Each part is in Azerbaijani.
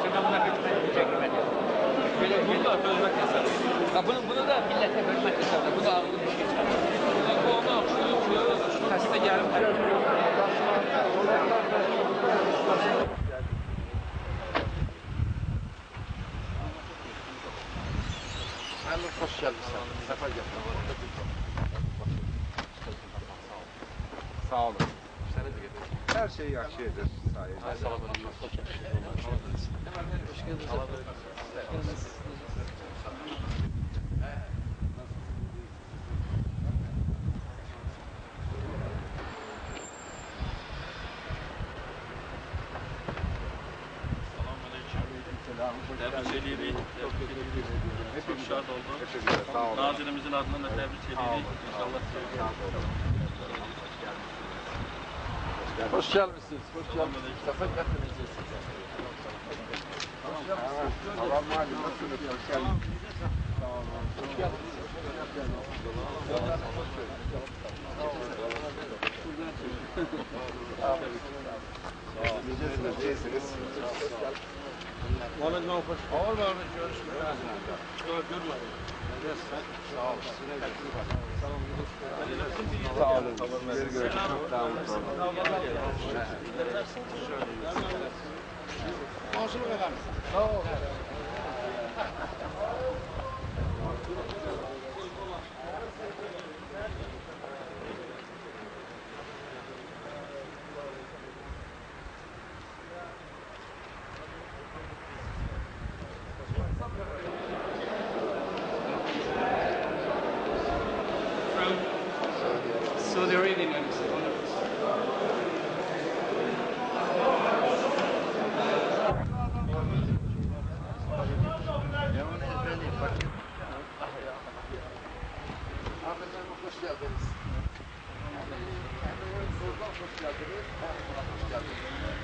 Şimdi buna hükmet yok. Bunu da bölmek yasak. Bunu da millete bölmek yasak. Bu da ağırlı bir şey. Onu Kasıda gelip Hoş geldin sen. Sefa gel. Sağ olun. Her şey yaxşıdır. Salam aleyküm. Hoş geldiniz. Tebrik ediyoruz. Çok şad oldum. Sağ olun. Nazirimizin adına da tebrik ediyoruz. İnşallah Hoş gelmişsiniz. Hoş geldiniz. Sefa getirdiniz. Tamam malum. Nasılsınız? Hoş geldiniz. Sağ olun. Hoş geldiniz. Necesiniz? İyisiniz. Vallahi ne hoş. Ağır var mı? Görüşmek üzere. Görmedim. Sağ olun. Sağ olun. Bir görüşmek daha mutlu oldum. Maşallah efendim. Sağ olun. Saudi Arabian Hoş geldiniz. Hoş geldiniz. Hoş geldiniz.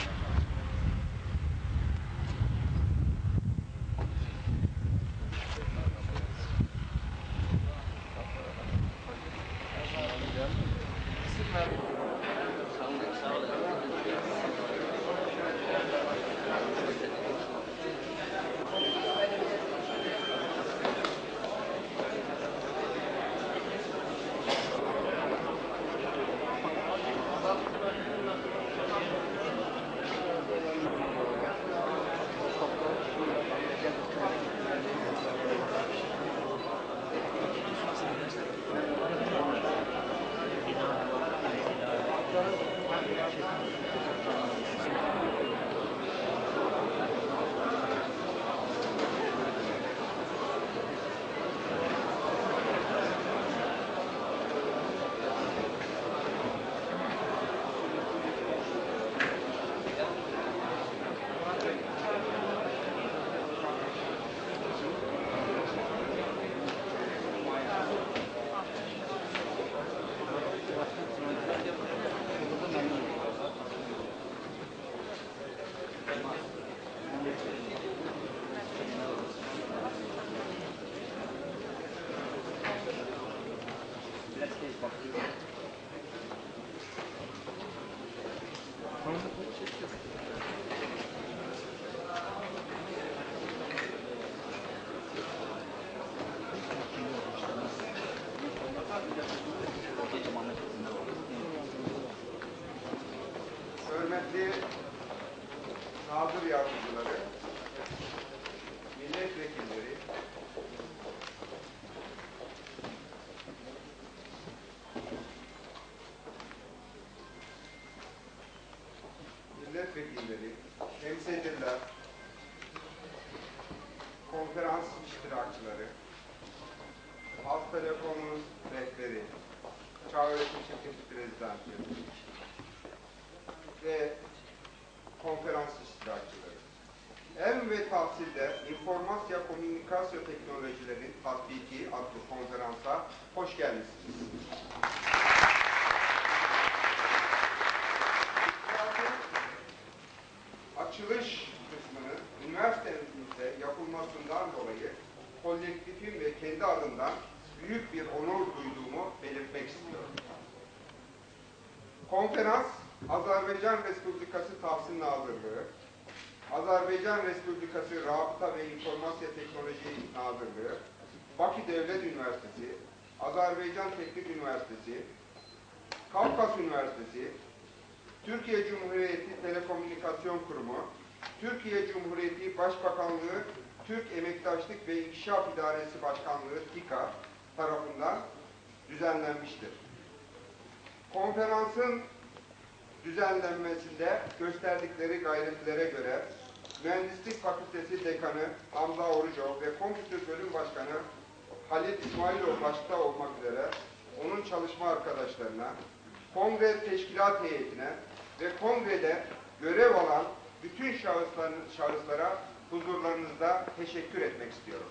Hürmetli nazır yardımcıları, milletvekilleri, temsilciler, konferans iştirakçıları, Halk Telekom'un rehberi, Çağ Öğretim Şirketi Prezidenti ve konferans iştirakçıları. Em ve tahsilde informasya komünikasyon teknolojilerinin tatbiki adlı konferansa hoş gelmişsiniz. Açılış kısmının üniversitemizde yapılmasından dolayı kolektifim ve kendi adımdan büyük bir onur duyduğumu belirtmek istiyorum. Konferans, Azerbaycan Respublikası Tahsil Nazırlığı, Azerbaycan Respublikası Rabıta ve İnformasya Teknoloji Nazırlığı, Bakü Devlet Üniversitesi, Azerbaycan Teknik Üniversitesi, Kafkas Üniversitesi, Türkiye Cumhuriyeti Telekomünikasyon Kurumu, Türkiye Cumhuriyeti Başbakanlığı Türk Emektaşlık ve İnkişaf İdaresi Başkanlığı TİKA tarafından düzenlenmiştir. Konferansın düzenlenmesinde gösterdikleri gayretlere göre Mühendislik Fakültesi Dekanı Hamza Orucov ve Kompütür Bölüm Başkanı Halil İsmailov başta olmak üzere onun çalışma arkadaşlarına, kongre teşkilat heyetine ve kongrede görev alan bütün şahıslara huzurlarınızda teşekkür etmek istiyorum.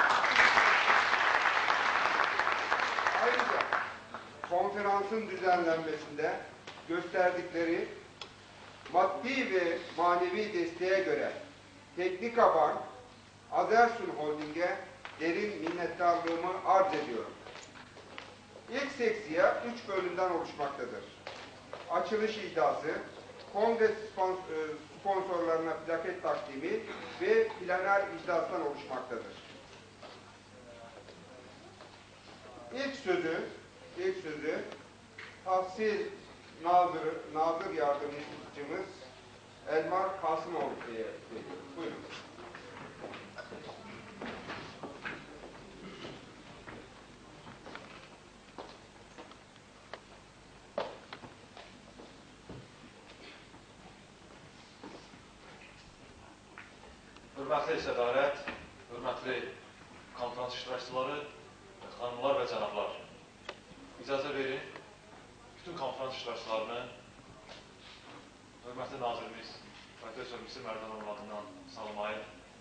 Ayrıca konferansın düzenlenmesinde gösterdikleri maddi ve manevi desteğe göre Teknika Bank, Azersun Holding'e derin minnettarlığımı arz ediyorum. İlk seksiye 3 bölümden oluşmaktadır. Açılış iddiası, kongre sponsorlarına plaket takdimi ve planer iclastan oluşmaktadır. İlk sözü Tahsil Nazır Yardımcımız Elmar Kasımoğlu'ya veriyoruz. Buyurun. Hörmətli sədarət, hörmətli konferans iştirakçıları, xanımlar və cənablar. İcazə verin, bütün konferans iştirakçılarını hörmətli nazirimiz Profesör Misir Mərdanov adından salamlayır.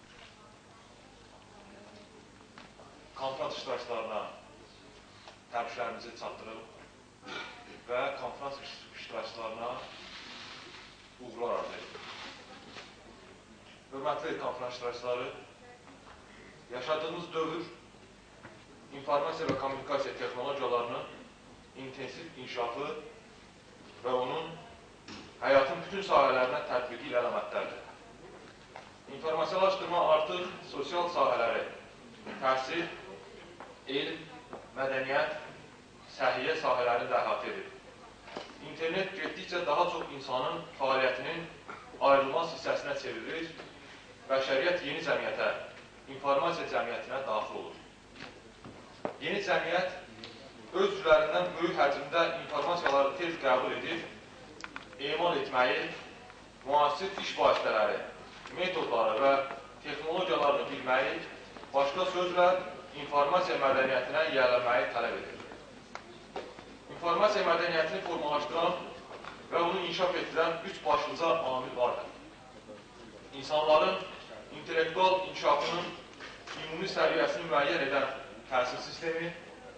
Konferans iştirakçılarına təbriklərimizi çatdırıb və konferans iştirakçılarına uğurlar arzu edir. Hörmətli konferans iştirakçıları, yaşadığımız dövr informasiya və kommunikasiya texnologiyalarının intensiv inkişafı və onun həyatın bütün sahələrinə tətbiqi ilə əlamətlərdir. İnformasiyalaşdırma artıq sosial sahələri, təhsil, elm, mədəniyyət, səhiyyə sahələrini də əhatə edir. İnternet getdikcə daha çox insanın fəaliyyətinin ayrılmaz hissəsinə çevrilir, bəşəriyyət yeni cəmiyyətə, informasiya cəmiyyətinə daxil olur. Yeni cəmiyyət öz üzvlərindən böyük həcmdə informasiyaları tez qəbul edir, emal etməyi, müasir iş vasitələri, metodları və texnologiyalarını bilməyi, başqa sözlə informasiya mədəniyyətinə yiyələnməyi tələb edir. İnformasiya mədəniyyətini formalaşdıran və onu inkişaf etdirən 3 başlıca amil vardır. İnsanların intellektual inkişafının ümumi səviyyəsini müəyyən edən təhsil sistemi,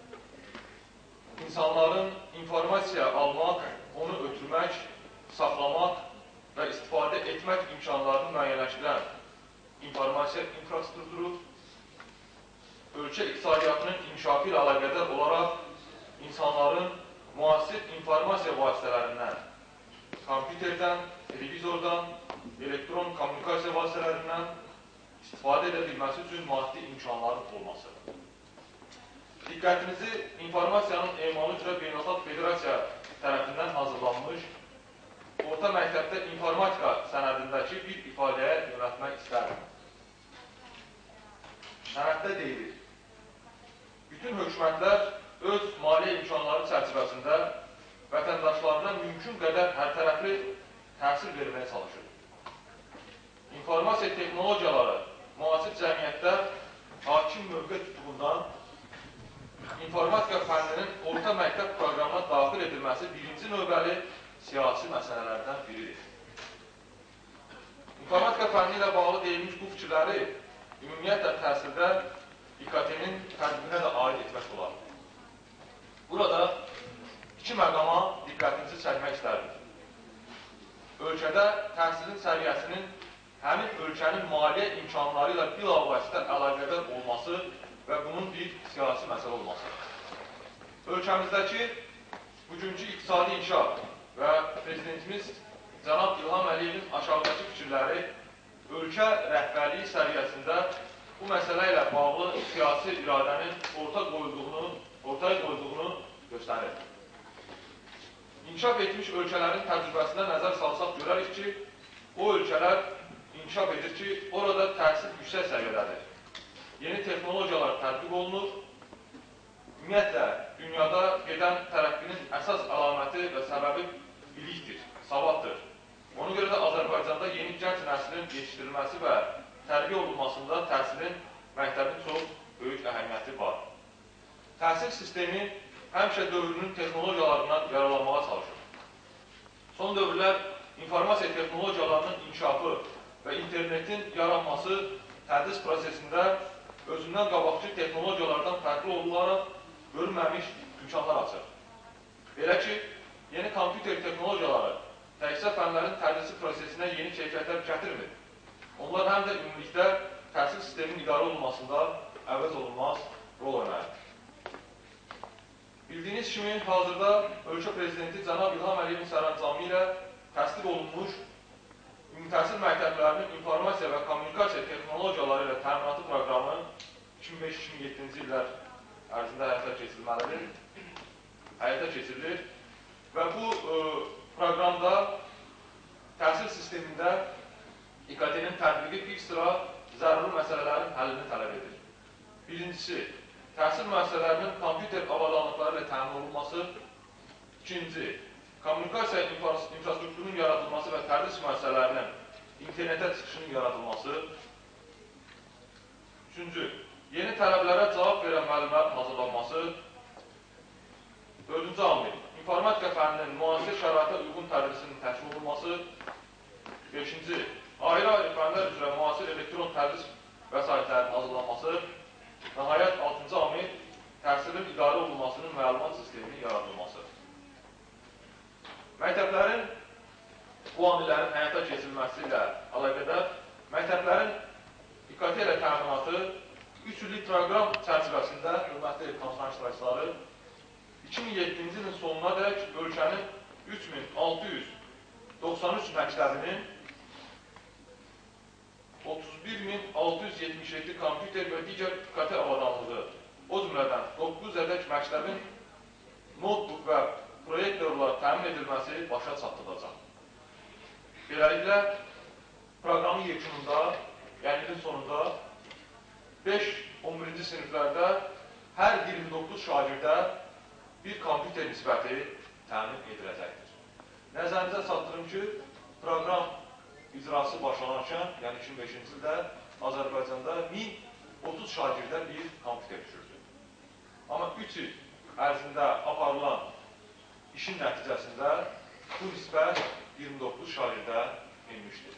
insanların informasiya almaq, onu ötürmək, saxlamaq və istifadə etmək imkanlarını müəyyənləşdirən informasiya infrastrukturu, ölkə iqtisadiyyatının inkişafı ilə əlaqədar olaraq insanların müasir informasiya vasitələrindən, kompüterdən, televizordan, elektron kommunikasiya vasitələrindən istifadə edə bilməsi üçün maddi imkanların olması. Diqqətinizi informasiyanın emalı üzrə Beynəlxalq Federasiya tərəfindən hazırlanmış orta məktəbdə informatika sənədindəki bir ifadəyə yönəltmək istərəm. Sənəddə deyilir, bütün hökumətlər öz maliyyə imkanları çərçivəsində vətəndaşlarına mümkün qədər hərtərəfli təhsil verməyə çalışır. İnformasiya texnologiyaları müasir cəmiyyətdə hakim mövqe tutduğundan informatika fənninin orta məktəb proqramına daxil edilməsi birinci növbəli siyasi məsələlərdən biridir. İnformatika fənni ilə bağlı deyilmiş bu fikirləri ümumiyyətlə təhsildə İKT-nin tədbirinə də aid etmək olar. Burada iki məqama diqqətinizi çəkmək istərdim. Ölkədə təhsilin səviyyəsinin həmin ölkənin maliyyə imkanları ilə bilavasitə əlaqədar olması və bunun bir siyasi məsələ olması. Ölkəmizdəki bugünkü iqtisadi inkişaf və Prezidentimiz Cənab İlham Əliyevin aşağıdakı fikirləri ölkə rəhbərliyi səviyyəsində bu məsələ ilə bağlı siyasi iradənin ortaya qoyulduğunu göstərir. İnkişaf etmiş ölkələrin təcrübəsinə nəzər salsaq görərik ki, o ölkələr inkişaf edir ki, orada təhsil yüksək səviyyədədir. Yeni texnologiyalar tətbiq olunur. Ümumiyyətlə, dünyada gedən tərəqqinin əsas əlaməti və səbəbi bilikdir, savaddır. Ona görə də Azərbaycanda yeni gənc nəslin yetişdirilməsi və tərbiyə olunmasında təhsilin, məktəbin çox böyük əhəmiyyəti var. Təhsil sistemi həmişə dövrünün texnologiyalarından yararlanmağa çalışır. Son dövrlər informasiya texnologiyalarının inkişafı və internetin yaranması tədris prosesində özündən qabaqcı texnologiyalardan fərqli olaraq görünməmiş imkanlar açır. Belə ki, yeni kompüter texnologiyaları təkcə fənlərin tədrisi prosesinə yeni keyfiyyətlər gətirmir. Onlar həm də ümumilikdə təhsil sisteminin idarə olunmasında əvəz olunmaz rol oynayır. Bildiyiniz kimi, hazırda ölkə prezidenti Cənab İlham Əliyevin sərəncamı ilə təsdiq olunmuş ümumi təhsil məktəblərinin informasiya və kommunikasiya texnologiyaları ilə təminatı proqramı 2005-2007-ci illər ərzində həyata keçirilir və bu proqramda təhsil sistemində İKT-nin tətbiqi bir sıra zəruri məsələlərin həllini tələb edir. Birincisi, təhsil müəssisələrinin kompüter avadanlıqları ilə təmin olunması. İkinci, kommunikasiya infrastrukturunun yaradılması və tədris müəssisələrinin internetə çıxışının yaradılması. Üçüncü, yeni tələblərə cavab verən müəllimlərin hazırlanması. Dördüncü amil, informatika fənninin müasir şəraitə uyğun tədrisinin təşkil olunması. Beşinci, ayrı-ayrı fənlər üzrə müasir elektron tədris vəsaitlərinin hazırlanması. Nəhayət, 6-cı amil, təhsilin idarə olunmasının məlumat sisteminin yaradılması. Məktəblərin bu amillərin həyata keçirilməsi ilə əlaqədar məktəblərin İKT ilə təminatı 3 illik proqram çərçivəsində, hörmətli konferans iştirakçıları, 2007-ci ilin sonuna dək ölkənin 3693 məktəbinin 31677 kompüter və digər İKT avadanlığı, o cümlədən 900 ədək məktəbin notebook və proyektorla təmin edilməsi başa çatdırılacaq. Beləliklə, proqramın yekununda, yəni ilin sonunda 5-11-ci siniflərdə hər 29 şagirdə bir kompüter nisbəti təmin ediləcəkdir. Nəzərinizə çatdırım ki, proqram icrası başlanarkən, yəni 2005-ci ildə Azərbaycanda 1030 şagirdə bir kompüter düşürdü. Amma 3 il ərzində aparılan işin nəticəsində bu nisbət 29 şagirdə enmişdir.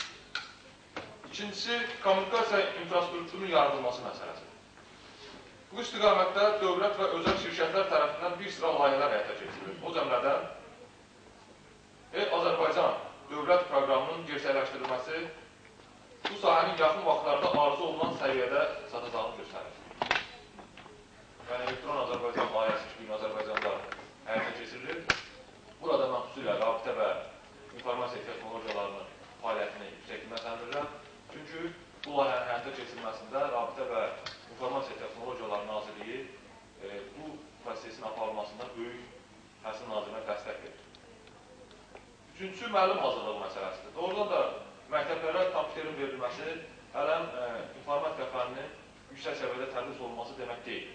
İkincisi, kommunikasiya infrastrukturunun yaradılması məsələsidir. Bu istiqamətdə dövlət və özəl şirkətlər tərəfindən bir sıra layihələr həyata keçirilir. O cəmlədən Azərbaycan dövlət proqramının gerçəkləşdirilməsi bu sahənin yaxın vaxtlarda arzu olunan səviyyədə çatacağını göstərir. Yəni, elektron Azərbaycan layihəsi kimi Azərbaycanda həyata keçirilir. Burada mən xüsusilə rabitə və informasiya texnologiyalarının fəaliyyətini yüksək qiymətləndirirəm. Çünki bu layihənin həyata keçirilməsində rabitə və informasiya texnologiyaları Nazirliyi bu prosesin aparılmasında böyük Təhsil Nazirinə dəstək verir. Üçüncüsü, müəllim hazırlığı məsələsidir. Doğrudan da məktəblərə kompüterin verilməsi hələm informatika fənninin yüksək səviyyədə tədris olunması demək deyil.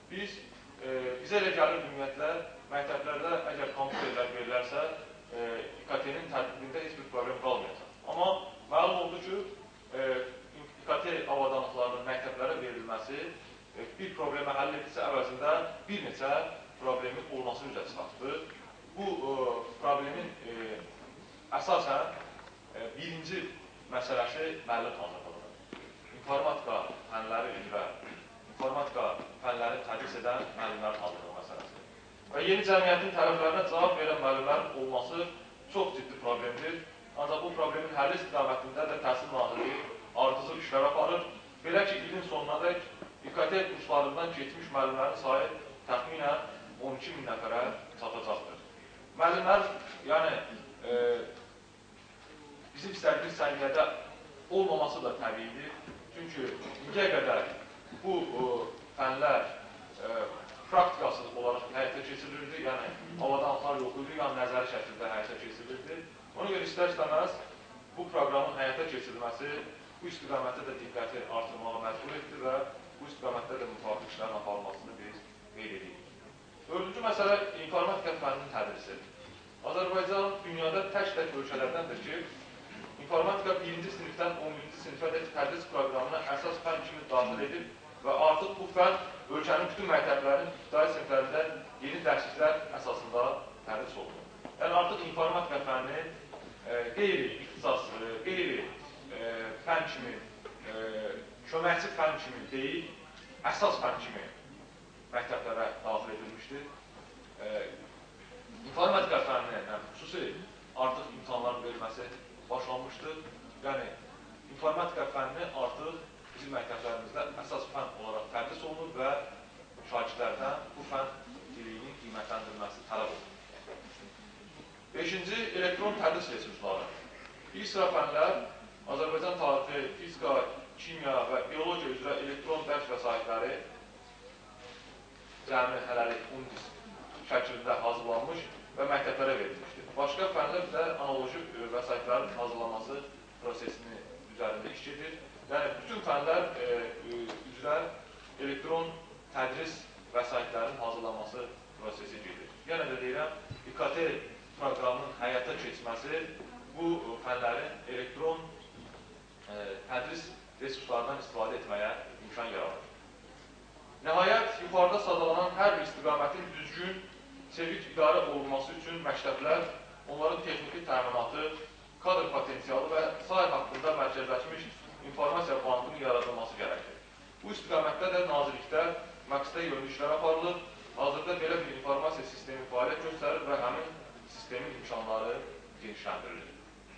Bizə elə gəlir ümumiyyətlə, məktəblərdə əgər kompüterlər verilərsə, İKT-nin tədbiqində heç bir problem qalmayacaq. Amma məlum oldu ki, İKT avadanlıqlarının məktəblərə verilməsi bir problemi həll edirsə əvəzində bir neçə problemin olmasını üzə çıxartdı. Bu problemin əsasən birinci məsələsi müəllim hazırlığıdır. İnformatika fənləri üzrə, informatika fənləri tədris edən müəllimlərin hazırlığı məsələsidir. Və yeni cəmiyyətin tələblərinə cavab verən müəllimlərin olması çox ciddi problemdir. Ancaq bu problemin həlli istiqamətində də Təhsil Nazirliyi artıcıl işlər aparır. Belə ki, ilin sonuna dək İKT kurslarından keçmiş müəllimlərin sayı təxminən 12 min nəfərə çatacaqdır. Müəllimlər, yəni, bizim istədiyimiz səviyyədə olmaması da təbiidir. Çünki indiyə qədər bu fənlər praktikasız olaraq həyata keçirilirdi, yəni avadanlıqlar yox idi, yəni nəzəri şəkildə həyata keçirilirdi. Ona görə istər-istəməz bu proqramın həyata keçirilməsi bu istiqamətdə də diqqəti artırmağa məcbur etdi və bu istiqamətdə də müvafiq işlərin aparılmasını biz qeyd edirik. Dördüncü məsələ informatika fənninin tədrisi. Azərbaycan dünyada tək ölkələrdəndir ki, informatika 1-ci sinifdən 11-ci sinifədək tədris proqramına əsas fənn kimi daxil edib və artıq bu fənn ölkənin bütün məktəblərinin ibtidai siniflərində yeni dərsliklər əsasında tədris olunur. Yəni artıq informatika fənni qeyri-ixtisas, qeyri-fənn kimi, köməkçi fənn kimi deyil, əsas fənn kimi məktəblərə daxil edilmişdir. İnformatika fənninə xüsusi artıq imtahanların verilməsi başlanmışdır. Yəni, informatika fənni artıq bizim məktəblərimizdə əsas fənn olaraq tədris olunur və şagirdlərdən bu fənn biliyinin qiymətləndirilməsi tələb olunur. 5-ci elektron tədris resursları. Bir sıra fənlər Azərbaycan tarixi, fizika, kimya və biologiya üzrə elektron dərs vəsaitləri cəmi hələlik 10 disk şəklində hazırlanmış və məktəblərə verilmişdir. Başqa fənlər də analoji vəsaitlərin hazırlanması prosesini üzərində iş gedir. Yəni, bütün fənlər üzrə elektron tədris vəsaitlərin hazırlanması prosesi gedir. Yenə də deyirəm, İKT proqramının həyata keçməsi bu fənlərin elektron tədris resurslarından istifadə etməyə imkan yaradır. Nəhayət, yuxarıda sadalanan hər bir istiqamətin düzgün, çevik idarə olunması üçün məktəblər, onların texniki təminatı, kadr potensialı və sair haqqında mərkəzləşmiş informasiya bankının yaradılması gərəkdir. Bu istiqamətdə də nazirlikdə məqsədə yönlü işlər aparılır. Hazırda belə bir informasiya sistemi fəaliyyət göstərir və həmin sistemin imkanları genişləndirilir.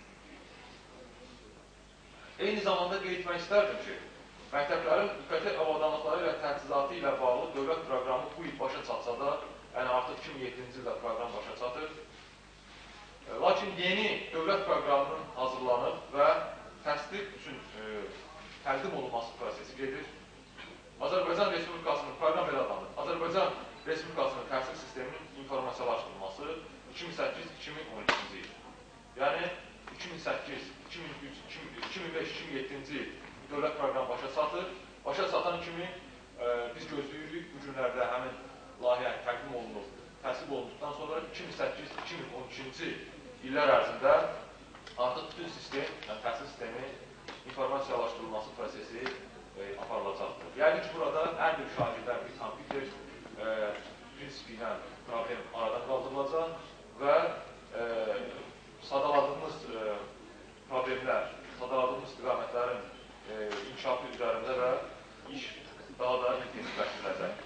Eyni zamanda qeyd etmək istərdim ki, məktəblərin İKT avadanlıqları ilə təchizatı ilə bağlı dövlət proqramı bu il başa çatsa da, yəni artıq 2007-ci ildə proqram başa çatır. Lakin yeni dövlət proqramının hazırlanıb və təsdiq üçün təqdim olunması prosesi gedir. Azərbaycan Respublikasının proqram belə adlanır. Azərbaycan Respublikasının təhsil sisteminin informasiyalaşdırılması 2008-2012-ci il. Yəni 2008, 2003, 2005, 2007-ci il dövlət proqramı başa çatır. Başa çatan kimi biz gözləyirik. Bu günlərdə həmin layihə təqdim olunub, təsdiq olunduqdan sonra 2008-2012-ci illər ərzində artıq bütün sistem, yəni təhsil sistemi informasiyalaşdırılması prosesi aparılacaqdır. Yəni ki, burada hər bir şagirdən bir kompüter prinsipi ilə problem aradan qaldırılacaq və sadaladığımız problemlər, sadaladığımız istiqamətlərin inkişafı üzərində və iş daha da intensivləşdiriləcək.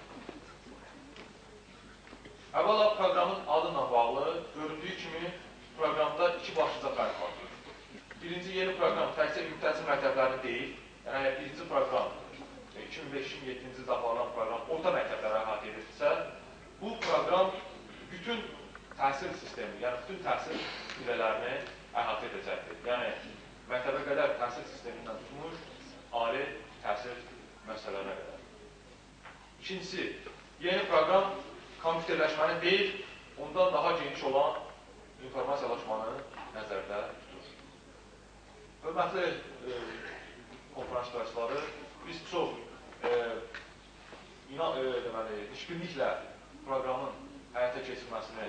Əvvəla proqramın adıyla bağlı göründüyü kimi proqramda iki başlıca fərq var. Birinci yeni proqram təkcə ümumi məktəblərini deyil, yəni birinci proqram 2005-2007-ci ildə aparılan proqram orta məktəblərə əhatə edirsə, bu proqram bütün təhsil sistemi, yəni bütün təhsil pilələrini əhatə edəcəkdir. Yəni, məktəbə qədər təhsil sistemindən tutmuş, ali təhsil məsələlərinə qədər. İkincisi, yeni proqram kompüterləşməni deyil, ondan daha geniş olan informasiyalaşmanı nəzərdə tutur. Hörmətli konferans iştirakçıları, biz çox nişbinliklə proqramın həyata keçirməsini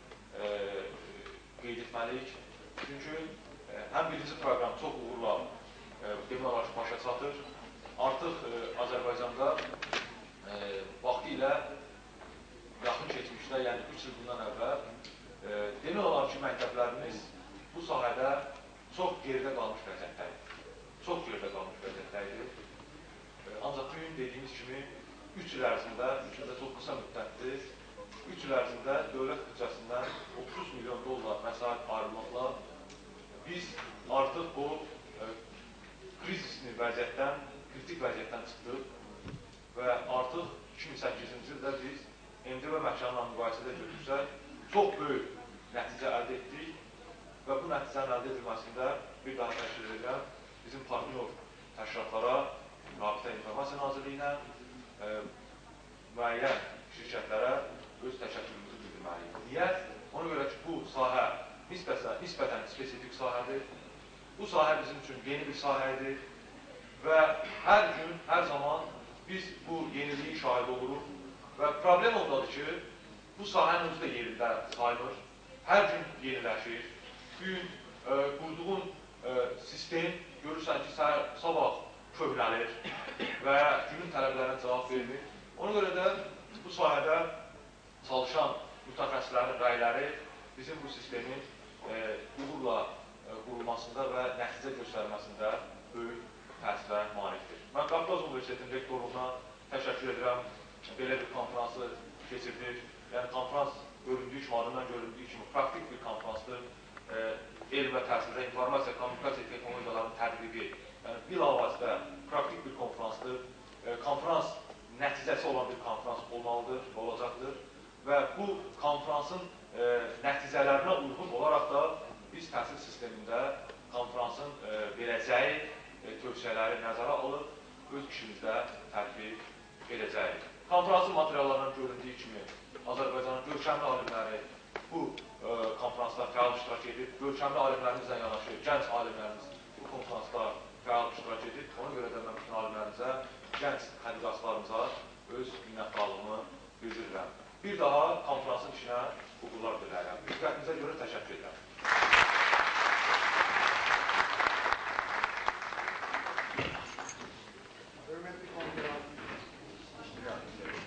qeyd etməliyik. Çünki həm birinci proqram çox uğurla demək olar ki, başa çatır. Artıq Azərbaycanda vaxtı ilə yaxın keçmişdə, yəni 3 il bundan əvvəl demək olar ki, məktəblərimiz bu sahədə çox geridə qalmış vəziyyətdədir. Çox geridə qalmış vəziyyətdədir. Ancaq bugün dediyimiz kimi 3 il ərzində, 3 ildə çox qısa müddətdir, 3 il ərzində dövlət büdcəsindən 30 milyon dollar vəsait ayrılmaqla biz artıq bu krizisli vəziyyətdən, kritik vəziyyətdən çıxdıq və artıq 2008-ci ildə biz MDB məkanla müqayisədə götürsək, çox böyük nəticə əldə etdik və bu nəticənin əldə edilməsində bir daha təşkil edirəm, bizim partnyor təşkilatlara, Rabitə İnformasiya Nazirliyinə, müəyyən şirkətlərə öz təşəkkürümüzü bildirməliyik. Niyə? Ona görə ki, bu sahə nisbətən spesifik sahədir. Bu sahə bizim üçün yeni bir sahədir və hər gün, hər zaman biz bu yeniliyin şahid oluruq və problem ondadır ki, bu sahənin özü də yerində sayılır, hər gün yeniləşir. Bugün qurduğun sistem görürsən ki, sabah köhnəlir və günün tələblərinə cavab vermir. Ona görə də bu sahədə çalışan mütəxəssislərin rəyləri bizim bu sistemin uğurla qurulmasında və nəticə göstərməsində böyük təsirə malikdir. Mən Qafqaz Universitetinin rektorluğuna təşəkkür edirəm. Belə bir konfransı keçirdir. Yəni, konfrans göründüyü kimi, adından göründüyü kimi praktik bir konfransdır. Elm və təhsildə informasiya, kommunikasiya texnologiyalarının tədqiqi, yəni bilavasitə praktik bir konfransdır. Konfrans nəticəsi olan bir konfrans olmalıdır, olacaqdır və bu konfransın nəticələrinə uyğun olaraq da biz təhsil sistemində konfransın verəcəyi tövsiyələri nəzərə alıb, öz işimizdə tətbiq edəcəyik. Konfransın materiallarından göründüyü kimi, Azərbaycanın görkəmli alimləri bu konfransda fəal iştirak edib, görkəmli alimlərimizlə yanaşı, gənc alimlərimiz bu konfransda fəal iştirak edib. Ona görə də mən bütün alimlərimizə, gənc tədqiqatçılarımıza öz minnətdarlığımı bildirirəm. Bir daha konfransın işinə uğurlar diləyirəm. Diqqətinizə görə təşəkkür edirəm. Hürmetli konferans iştirakçıları,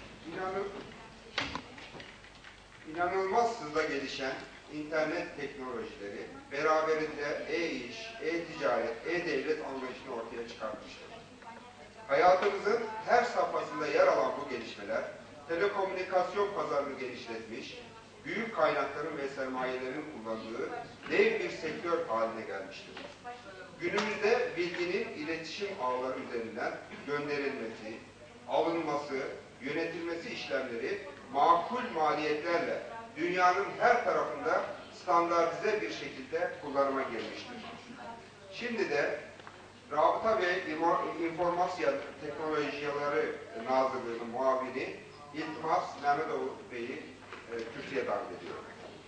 inanılmaz hızla gelişen internet teknolojileri beraberinde e-iş, e-ticaret, e-devlet anlayışını ortaya çıkartmıştır. Hayatımızın her safhasında yer alan bu gelişmeler, telekomünikasyon pazarını genişletmiş, büyük kaynakların ve sermayelerin kullandığı dev bir sektör haline gelmiştir. Günümüzde bilginin iletişim ağları üzerinden gönderilmesi, alınması, yönetilmesi işlemleri makul maliyetlerle dünyanın her tarafında standartize bir şekilde kullanıma girmiştir. Şimdi de Rabıta ve İnformasya Teknolojileri Nazırlığı'nın muavini İltimas Mehmetov Bey'i kürsüye davet ediyorum.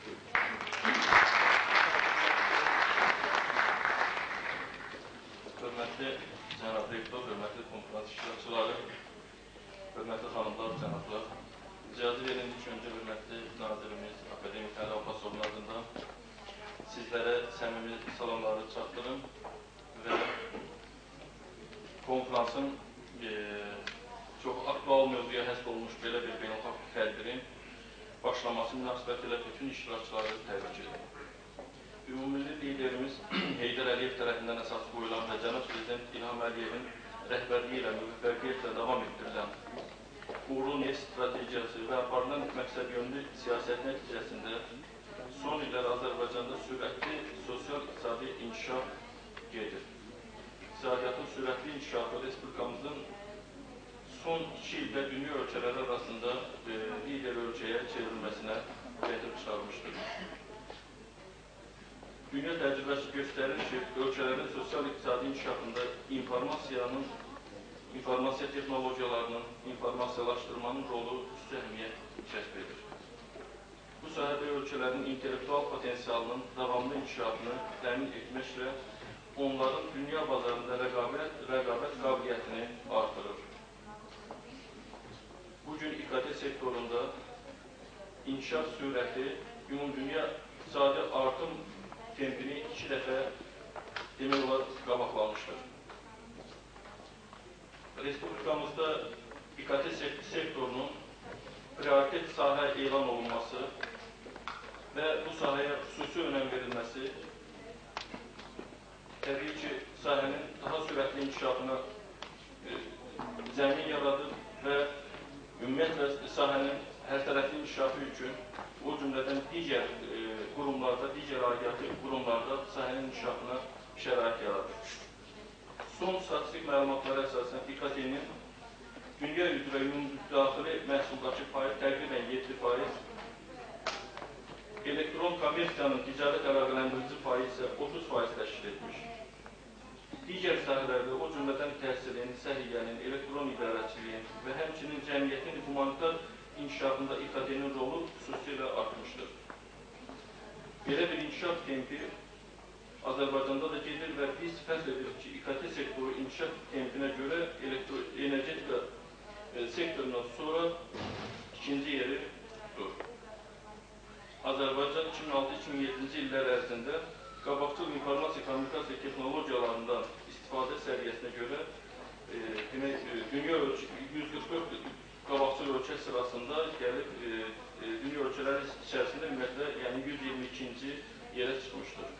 Hörmətli cənab rektor, hörmətli konferans iştirakçıları, hörmətli xanımlar, cənablar. İcazə verin ilk öncə hörmətli nazirimiz Akademik Əli Abbasovun adından sizlərə səmimi salamları çatdırım və konferansın çox aktual mövzuya həsr olmuş belə bir beynəlxalq tədbirin başlaması münasibətilə bütün iştirakçıları təbrik edirəm. Ümumilli liderimiz Heydər Əliyev tərəfindən əsas qoyulan və Cənab Prezident İlham Əliyevin rəhbərliyi ilə müvəffəqiyyətlə davam etdirilən uğurlu neft strategiyası və aparılan məqsədyönlü siyasət nəticəsində son illər Azərbaycanda sürətli sosial-iqtisadi inkişaf gedir. İqtisadiyyatın sürətli inkişafı Respublikamızın son 2 ildə dünya ölkələri arasında lider ölkəyə çevrilməsinə gətirib çıxarmışdır. Dünya təcrübəsi göstərir ki, ölkələrin sosial-iqtisadi inkişafında informasiya texnologiyalarının, informasiyalaşdırmanın rolu üstü əhəmiyyət kəsb edir. Bu sahədə ölkələrin intellektual potensialının davamlı inkişafını təmin etməklə onların dünya bazarında rəqabət qabiliyyətini artırır. Bugün İKT sektorunda inkişaf sürəti ümumdünya iqtisadi artım tempini 2 dəfə demək olar qabaqlamışdır. Respublikamızda İKT sektorunun prioritet sahə elan olunması və bu sahəyə xüsusi önəm verilməsi təbii ki, sahənin daha sürətli inkişafına zəmin yaradır və ümumiyyətlə sahənin hər tərəfli inkişafı üçün o cümlədən digər qurumlarda, digər aidiyyatı qurumlarda sahənin inkişafına şərait yaradır. Son statistik məlumatlara əsasən İKT-nin dünya üzrə ümumdaxili məhsuldakı payı təqribən 7%, elektron kommersiyanın ticarət əlaqələndirici payı isə 30% təşkil etmiş. digər sahələrdə, o cümlədən təhsilin, səhiyyənin, elektron idarəçiliyin və həmçinin cəmiyyətin humanitar inkişafında İKT-nin rolu xüsusilə artmışdır. Belə bir inkişaf tempi Azərbaycanda da gedir və biz fəsl edirik ki, İKT sektoru inkişaf tempinə görə energetika sektorundan sonra ikinci yeri tutur. Azərbaycan 2006-2007-ci illər ərzində qabaqcıl informasiya kommunikasiya texnologiyalarından istifadə səviyyəsinə görə dünya 144 qabaqcıl ölkə sırasında gəlib dünya ölkələri içərisində ümumiyyətlə yəni 122-ci yerə çıxmışdır.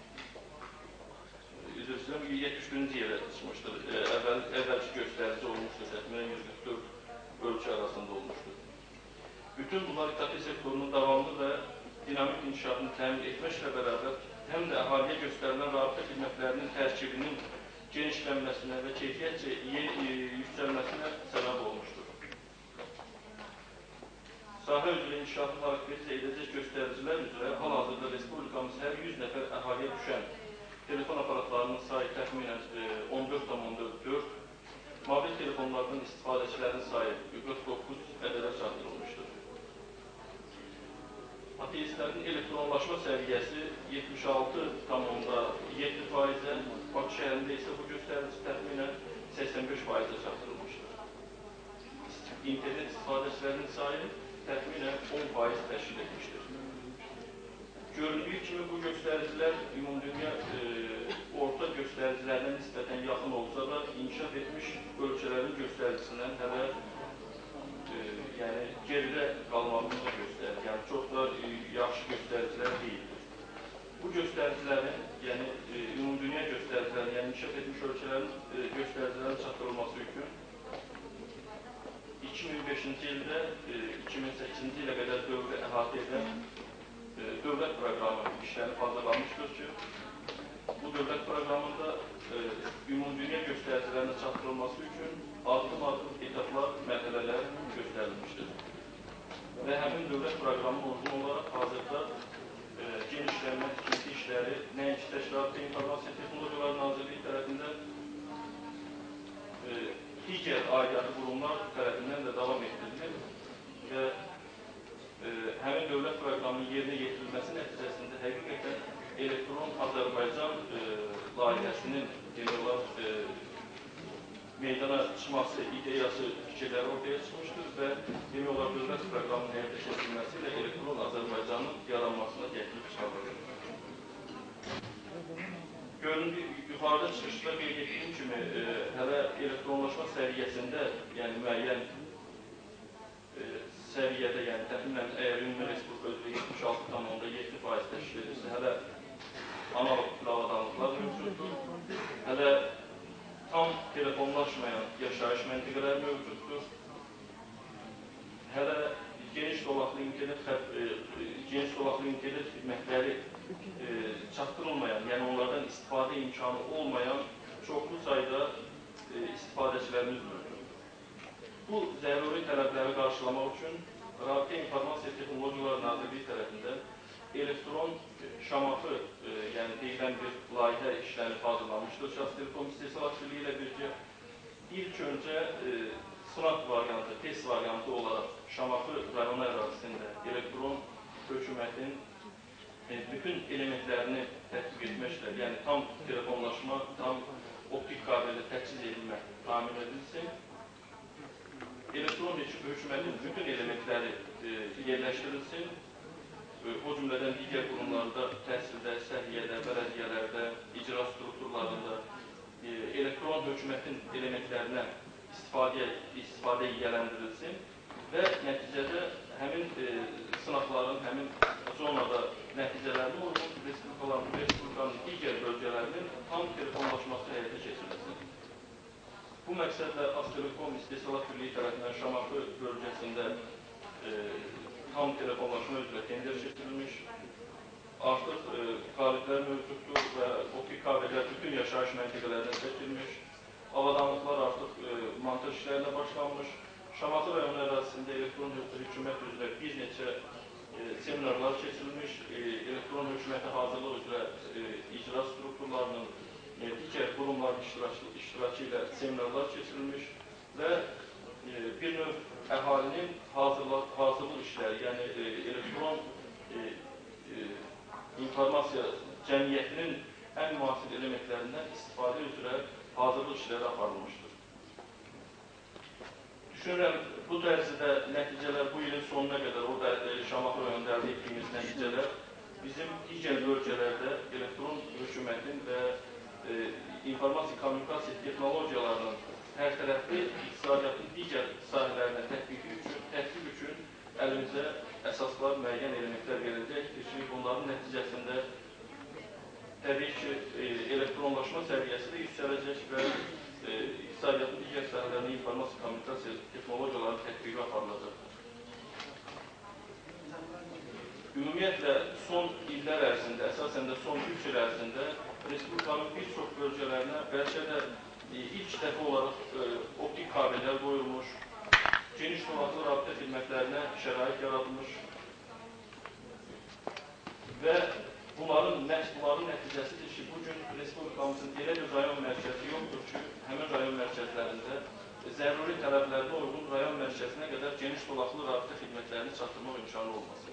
Üzr istəyirəm, 71-ci yerə çıxmışdır. Əvvəlki göstərici olmuşdur, təxminən 144 ölkə arasında olmuşdur. Bütün bunlar İKT sektorunun davamlı və dinamik inkişafını təmin etməklə bərabər həm də əhaliyə göstərilən rabitə xidmətlərinin tərkibinin genişlənməsinə və keyfiyyətcə yüksəlməsinə səbəb olmuşdur. Sahə üzrə inkişafını xarakterizə edəcək göstəricilər üzrə hal-hazırda Respublikamız hər 100 nəfər əhaliyə düşən telefon aparatlarının sayı təxminən 14,4, mobil telefonlardan istifadəçilərin sayı 49 ədədə çatdırılmışdır. Ateistlərin elektronlaşma səviyyəsi 76,7%-ə, Bakı şəhərində isə bu göstərici təxminən 85%-ə çatdırılmışdır. İnternet istifadəçilərinin sayı təxminən 10% təşkil etmişdir. Göründüyü kimi bu göstəricilər ümumdünya orta göstəricilərlə nisbətən yaxın olsa da, inkişaf etmiş ölkələrin göstəricisindən hələ yəni geridə qalmağını göstərir. Yəni çox da yaxşı göstəricilər deyildir. Bu göstəricilərin, yəni ümumdünya göstəricilərin, yəni inkişaf etmiş ölkələrin göstəricilərin çatdırılması üçün 2005-ci ildə 2008-ci ilə qədər dövrü əhatə edən dövlət proqramı işlənib hazırlanmışdır ki, bu dövlət proqramında ümumdünya göstəricilərinin çatdırılması üçün addım-addım etaplar, mərhələlər göstərilmişdir. Və həmin dövlət proqramının uzun olaraq hazırda genişlənmə, tikinti işləri nəinki Təşkilatı İnformasiya Texnologiyaları Nazirliyi tərəfindən digər aidiyyatı qurumlar tərəfindən də davam etdirilir və həmin dövlət proqramının yerinə yetirilməsi nəticəsində həqiqətən elektron Azərbaycan layihəsinin meydana çıxması, ideyası, fikirləri ortaya çıxmışdır və demək olar dövlət proqramının həyata keçirilməsi ilə elektron Azərbaycanın yaranmasına gətirib çıxarılır. Göründüyü yuxarıda çıxışda qeyd etdiyim kimi hələ elektronlaşma səviyyəsində, yəni müəyyən səviyyədə, yəni təxminən əgər ümumi Respublika üzrə 76,7% təşkil edirsə, hələ analog avadanlıqlar mövcuddur. Hələ tam telefonlaşmayan yaşayış məntəqələr mövcuddur. Hələ geniş dolaqlı internet xidmətləri çatdırılmayan, yəni onlardan istifadə imkanı olmayan çoxlu sayda istifadəçilərimiz mövcuddur. Bu zəruri tələbləri qarşılamaq üçün Rabitə İnformasiya Texnologiyaları Nazirliyi tərəfindən elektron şamaxı, yəni deyilən bir layihə işlənib hazırlanmışdır. Şəxs Telekom istehsalat birliyi ilə birgə ilk öncə sınaq variantı, test variantı olaraq Şamaxı rayonu ərazisində elektron hökumətin bütün elementlərini tətbiq etməklə, yəni tam telefonlaşma, tam optik kabellə təchiz edilmə təmin edilsin. Elektron hökumətin bütün elementləri yerləşdirilsin. O cümlədən digər qurumlarda, təhsildə, səhiyyədə, bələdiyyələrdə, icra strukturlarında elektron hökumətin elementlərinə istifadə yiyələndirilsin və nəticədə həmin sınaqların, həmin zonada nəticələrini uyğun Respublikanın digər bölgələrinin tam telefonlaşması həyata keçirilsin. Bu məqsədlə Aztelekom İstehsalat Birliyi tərəfindən Şamaxı bölgəsində tam telefonlaşma üzrə tender keçirilmiş, artıq qaliblər mövcuddur və optik kabellər bütün yaşayış məntəqələrində çəkilmiş, avadanlıqlar artıq montaj işlərinə başlanmış, Şamaxı rayonu ərazisində elektron hökumət üzrə bir neçə seminarlar keçirilmiş, elektron hökumətə hazırlıq üzrə icra strukturlarının, digər qurumların iştirakı ilə seminarlar keçirilmiş və bir növ əhalinin hazırlıq işləri, yəni elektron informasiya cəmiyyətinin ən müasir elementlərindən istifadə üzrə hazırlıq işləri aparılmışdır. Düşünürəm, bu dərsidə nəticələr bu ilin sonuna qədər, orada Şamaxı rayonunda əldə etdiyimiz nəticələr bizim digər bölgələrdə elektron hökumətin və informasiya kommunikasiya texnologiyalarının hər tərəfli iqtisadiyyatın digər sahələrinə tətbiq üçün əlimizə əsaslar, müəyyən elementlər veriləcəkdir ki, bunların nəticəsində təbii ki, elektronlaşma səviyyəsi də yüksələcək və iqtisadiyyatın digər sahələrinin informasiya kommunikasiya texnologiyalarının tətbiqi aparılacaqdır. Ümumiyyətlə, son illər ərzində, əsasən də son 3 il ərzində Respublikanın bir çox bölgələrinə bəlkə də ilk dəfə olaraq optik kabellər qoyulmuş, geniş tonaqlı rabitə xidmətlərinə şərait yaradılmış və bunların nəticəsidir ki, bugün Respublikamızın elə bir rayon mərkəzi yoxdur ki, həmin rayon mərkəzlərində zəruri tələblərinə uyğun rayon mərkəzinə qədər geniş tonaqlı rabitə xidmətlərini çatdırmaq imkanı olması.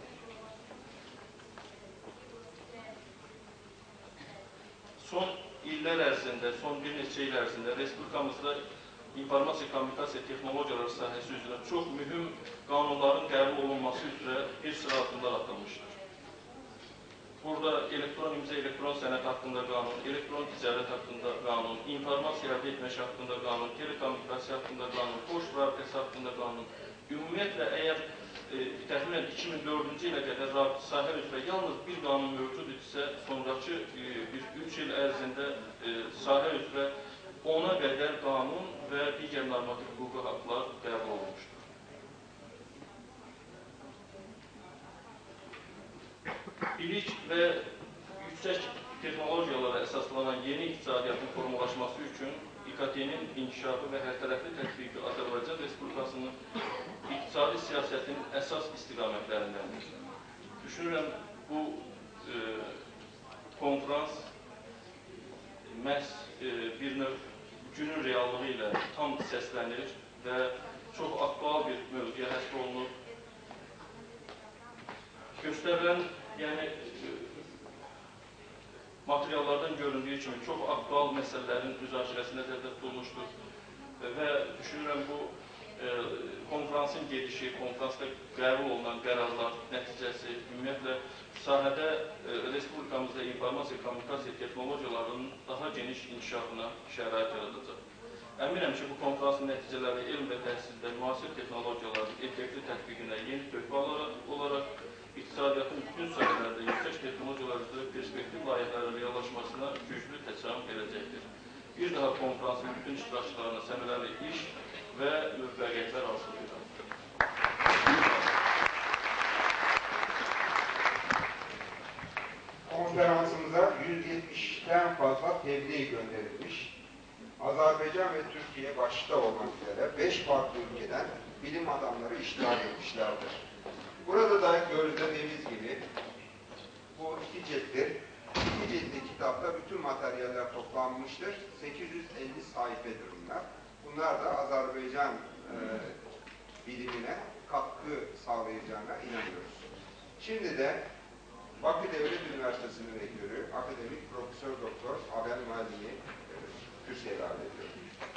Son illər ərzində, son bir neçə il ərzində Respublikamızda informasiya kommunikasiya texnologiyaları sahəsi üzrə çox mühüm qanunların qəbul olunması üzrə bir sıra addımlar atılmışdır. Burada elektron imza, elektron sənəd haqqında qanun, elektron ticarət haqqında qanun, informasiya əldə etmək haqqında qanun, telekommunikasiya haqqında qanun, poçt rabitəsi haqqında qanun. Ümumiyyətlə, əgər təxminən 2004-cü ilə qədər sahə üzrə yalnız bir qanun mövcud idisə, sonraki bir 3 il ərzində sahə üzrə 10-a qədər qanun və digər normativ hüquqi haqlar qəbul olunmuşdur. Bilik və yüksək texnologiyalara əsaslanan yeni iqtisadiyyatın formalaşması üçün İKT-nin inkişafı və hərtərəfli tətbiqi Azərbaycan Respublikasının iqtisadi siyasətinin əsas istiqamətlərindəndir. Düşünürəm, bu konferans məhz bir növ günün reallığı ilə tam səslənir və çox aktual bir mövzuya həsr olunur. Göstərilən, yəni materiallardan göründüyü kimi çox aktual məsələlərin müzakirəsi nəzərdə tutulmuşdur və düşünürəm bu konferansın gedişi, konferansda qəbul olunan qərarlar nəticəsi ümumiyyətlə sahədə Respublikamızda informasiya kommunikasiya texnologiyalarının daha geniş inkişafına şərait yaradacaq. Əminəm ki, bu konferansın nəticələri elm və təhsildə müasir texnologiyaların effektiv tətbiqinə yeni töhfə olaraq iqtisadiyyatın bütün sahələrdə yüksək texnologiyalar üzrə perspektiv layihələrin reallaşmasına güclü təkan verəcəkdir. Bir daha konferansın bütün iştirakçılarına səmərəli iş və müvəffəqiyyətlər arzulayıram. Konferansımıza 170'ten fazla tebliğ gönderilmiş. Azerbaycan ve Türkiye başta olmak üzere 5 farklı ülkeden bilim adamları iştirak etmişlerdir. Burada da gözlediğimiz gibi bu 2 cilttir. 2 ciltli kitapta bütün materyaller toplanmıştır. 850 sayfedir bunlar. Bunlar da Azerbaycan bilimine katkı sağlayacağına inanıyoruz. Şimdi de Bakü Devlet Üniversitesi'nin rektörü, akademik Profesör Doktor Abel Maldini kürsüye davet ediyorum.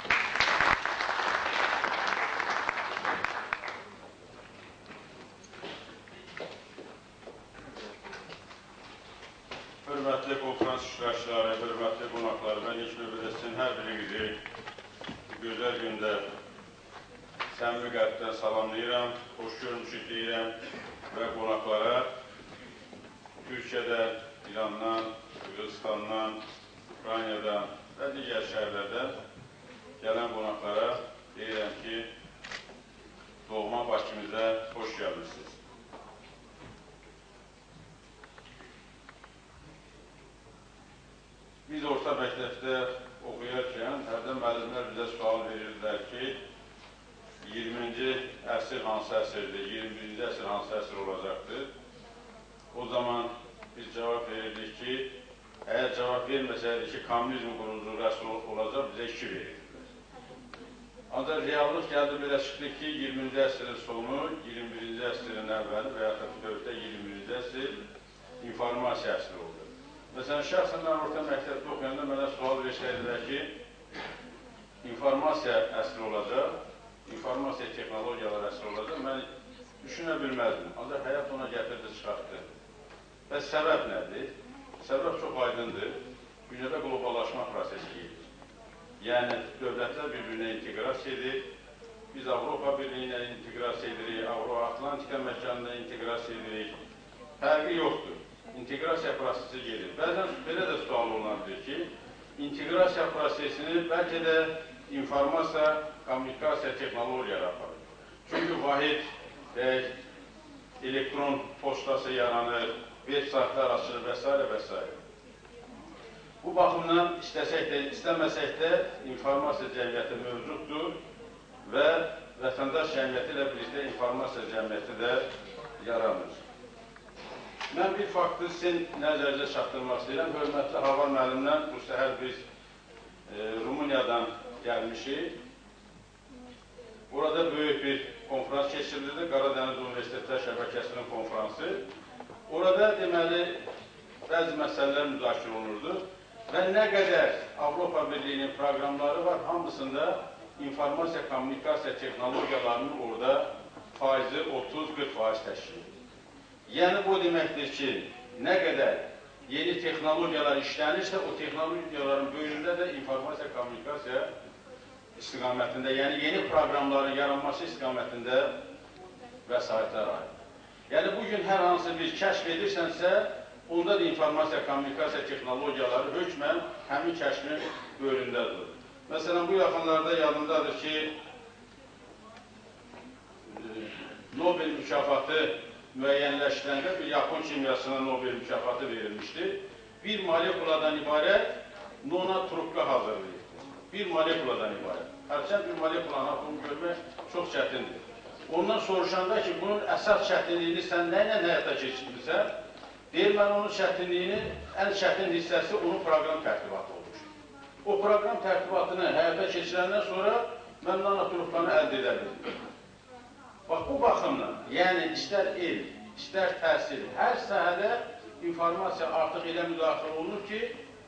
Hörmətli konferans iştirakçıları, hörmətli qonaqlar, mən ilk növbədə sizin hər birinizi gözəl gündə səmimi qəlbdən salamlayıram, xoş görmüşük deyirəm və qonaqlara Türkiyədən, İrandan, Qırğızstandan, Ukraynadan və digər şəhərlərdən gələn qonaqlara deyirəm ki, doğma Bakımıza xoş gəlmişsiniz. Biz orta məktəbdə oxuyarkən hərdən müəllimlər bizə sual verirdilər ki, 20-ci əsr hansı əsrdir, 21-ci əsr hansı əsr olacaqdır? O zaman biz cavab verirdik ki, Əgər cavab verməsəydi ki, kommunizm qurucu rəsm olacaq, bizə 2 verir. Ancaq reallıq gəldi belə çıxdı ki, 20-ci əsrin sonu, 21-ci əsrin əvvəli və yaxud da dövlətdə 21-ci əsr informasiya əsri oldu. Məsələn, şəxsən mən orta məktəbdə oxuyanda mənə sual versəydilər ki, informasiya əsri olacaq, informasiya texnologiyalar əsri olacaq, mən düşünə bilməzdim. Ancaq həyat ona gətirdi, çıxartdı. Və səbəb nədir? Səbəb çox aydındır. Dünyada qloballaşma prosesi gedir. Yəni, dövlətlər bir-birinə inteqrasiya edir, biz Avropa Birliyinə inteqrasiya edirik, Avro-Atlantika məkanına inteqrasiya edirik. Fərqi yoxdur. İnteqrasiya prosesi gedir. Bəzən belə də sual olunabilir ki, inteqrasiya prosesini bəlkə də informasiya, kommunikasiya texnologiyaları aparır. Çünki vahid elektron postası yaranır, web saytlar açılır və s. və s. Bu baxımdan istəsək də, istəməsək də informasiya cəmiyyəti mövcuddur və vətəndaş cəmiyyəti ilə birlikdə informasiya cəmiyyəti də yaranır. Mən bir faktı sizin nəzərinizə çatdırmaq istəyirəm. Hörmətli Havar müəllimdən bu səhər biz Rumıniyadan gəlmişik. Orada böyük bir konferans keçirildi, Qaradəniz Universitetlər Şəbəkəsinin konferansı. Orada deməli bəzi məsələlər müzakirə olunurdu. Və nə qədər Avropa Birliyinin proqramları var, hamısında informasiya, kommunikasiya texnologiyalarının orada faizi 30-40% təşkil edir. Yəni, bu deməkdir ki, nə qədər yeni texnologiyalar işlənirsə, o texnologiyaların böyründə də informasiya, kommunikasiya istiqamətində, yəni yeni proqramların yaranması istiqamətində vəsaitlər ayrılır. Yəni, bugün hər hansı bir kəşf edirsənsə, onda da informasiya, kommunikasiya texnologiyaları hökmən həmin kəşfin bölündədir. Məsələn, bu yaxınlarda yadımdadır ki, Nobel mükafatı müəyyənləşdirəndə bir Yapon kimyasına Nobel mükafatı verilmişdir. Bir molekuladan ibarət nona-trubka hazırlayır. Bir molekuladan ibarət. Hərçənd bir molekulanın atomu görmək çox çətindir. Ondan soruşanda ki, bunun əsas çətinliyini sən nə ilə həyata keçirmirsən, deyir, mən onun çətinliyini, ən çətin hissəsi onun proqram tərtibatı olmuş. O proqram tərtibatını həyata keçirəndən sonra mən nanotrubkanı əldə edə bildim. Bax, bu baxımdan, yəni istər elm, istər təhsil, hər sahədə informasiya artıq elə müdaxilə olunur ki,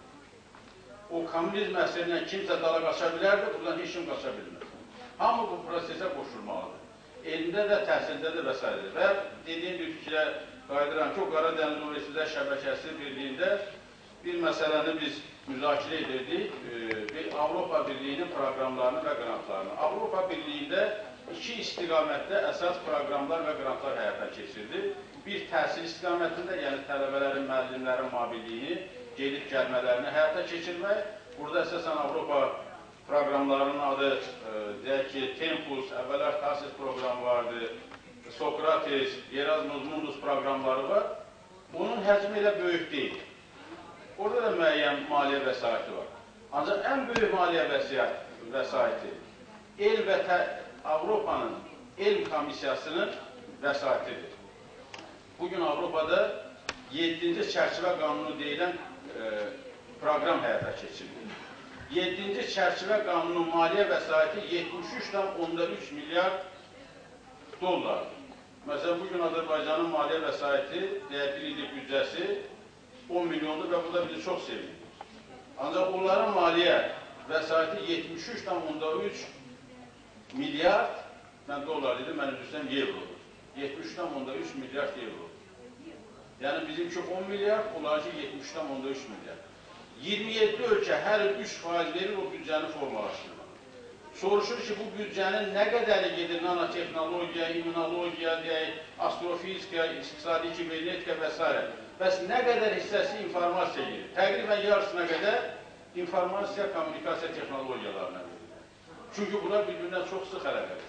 o kommunizm əsrindən kimsə dala qaça bilərdir, buradan heç kim qaça bilmir. Hamı bu prosesə qoşulmalıdır. Elmdə də, təhsildə də və s. Və dediyim bir fikrə qayıdıram ki, o Qaradəniz Universitetlər Şəbəkəsi Birliyində bir məsələni biz müzakirə edirdik, Avropa Birliyinin proqramlarını və qrantlarını. Avropa Birliyində 2 istiqamətdə əsas proqramlar və qrantlar həyata keçirdi. Bir təhsil istiqamətində, yəni tələbələrin, müəllimlərin mabilliyini, gedib gəlmələrini həyata keçirmək. Burada əsasən Avropa proqramlarının adı, deyək ki, Tempus, əvvəllər Tasis proqramı vardı, Sokrates, Erasmus Mundus proqramları var. Onun həcmi elə böyük deyil. Orada da müəyyən maliyyə vəsaiti var. Ancaq ən böyük maliyyə vəsaiti elm və Avropanın elm komissiyasının vəsaitidir. Bugün Avropada 7-ci çərçivə qanunu deyilən proqram həyata keçirilir. 7-ci çərçivə qanunun maliyyə vəsaiti 73,3 milyard dollardır. Məsələn, bugün Azərbaycanın maliyyə vəsaiti, bir illik büdcəsi 10 milyondur və bu da bizi çox sevindir. Ancaq onların maliyyə vəsaiti 73,3 milyard, mən dollar dedim, mən üzrəm evrodur. 73,3 milyard evro. Yəni bizimki 10 milyard, onlarınki 73,3 milyard. 27 ölkə hər il 3% verir o büdcəni formalaşdırır. Soruşur ki, bu büdcənin nə qədəri gedir nanotexnologiya, immunologiya, astrofizika, iqtisadi kibernetika və s. Bəs nə qədər hissəsi informasiya gedir? Təqribən yarısına qədər informasiya, kommunikasiya texnologiyalarına verilir. Çünki bunlar bir-birindən çox sıx əlaqədir.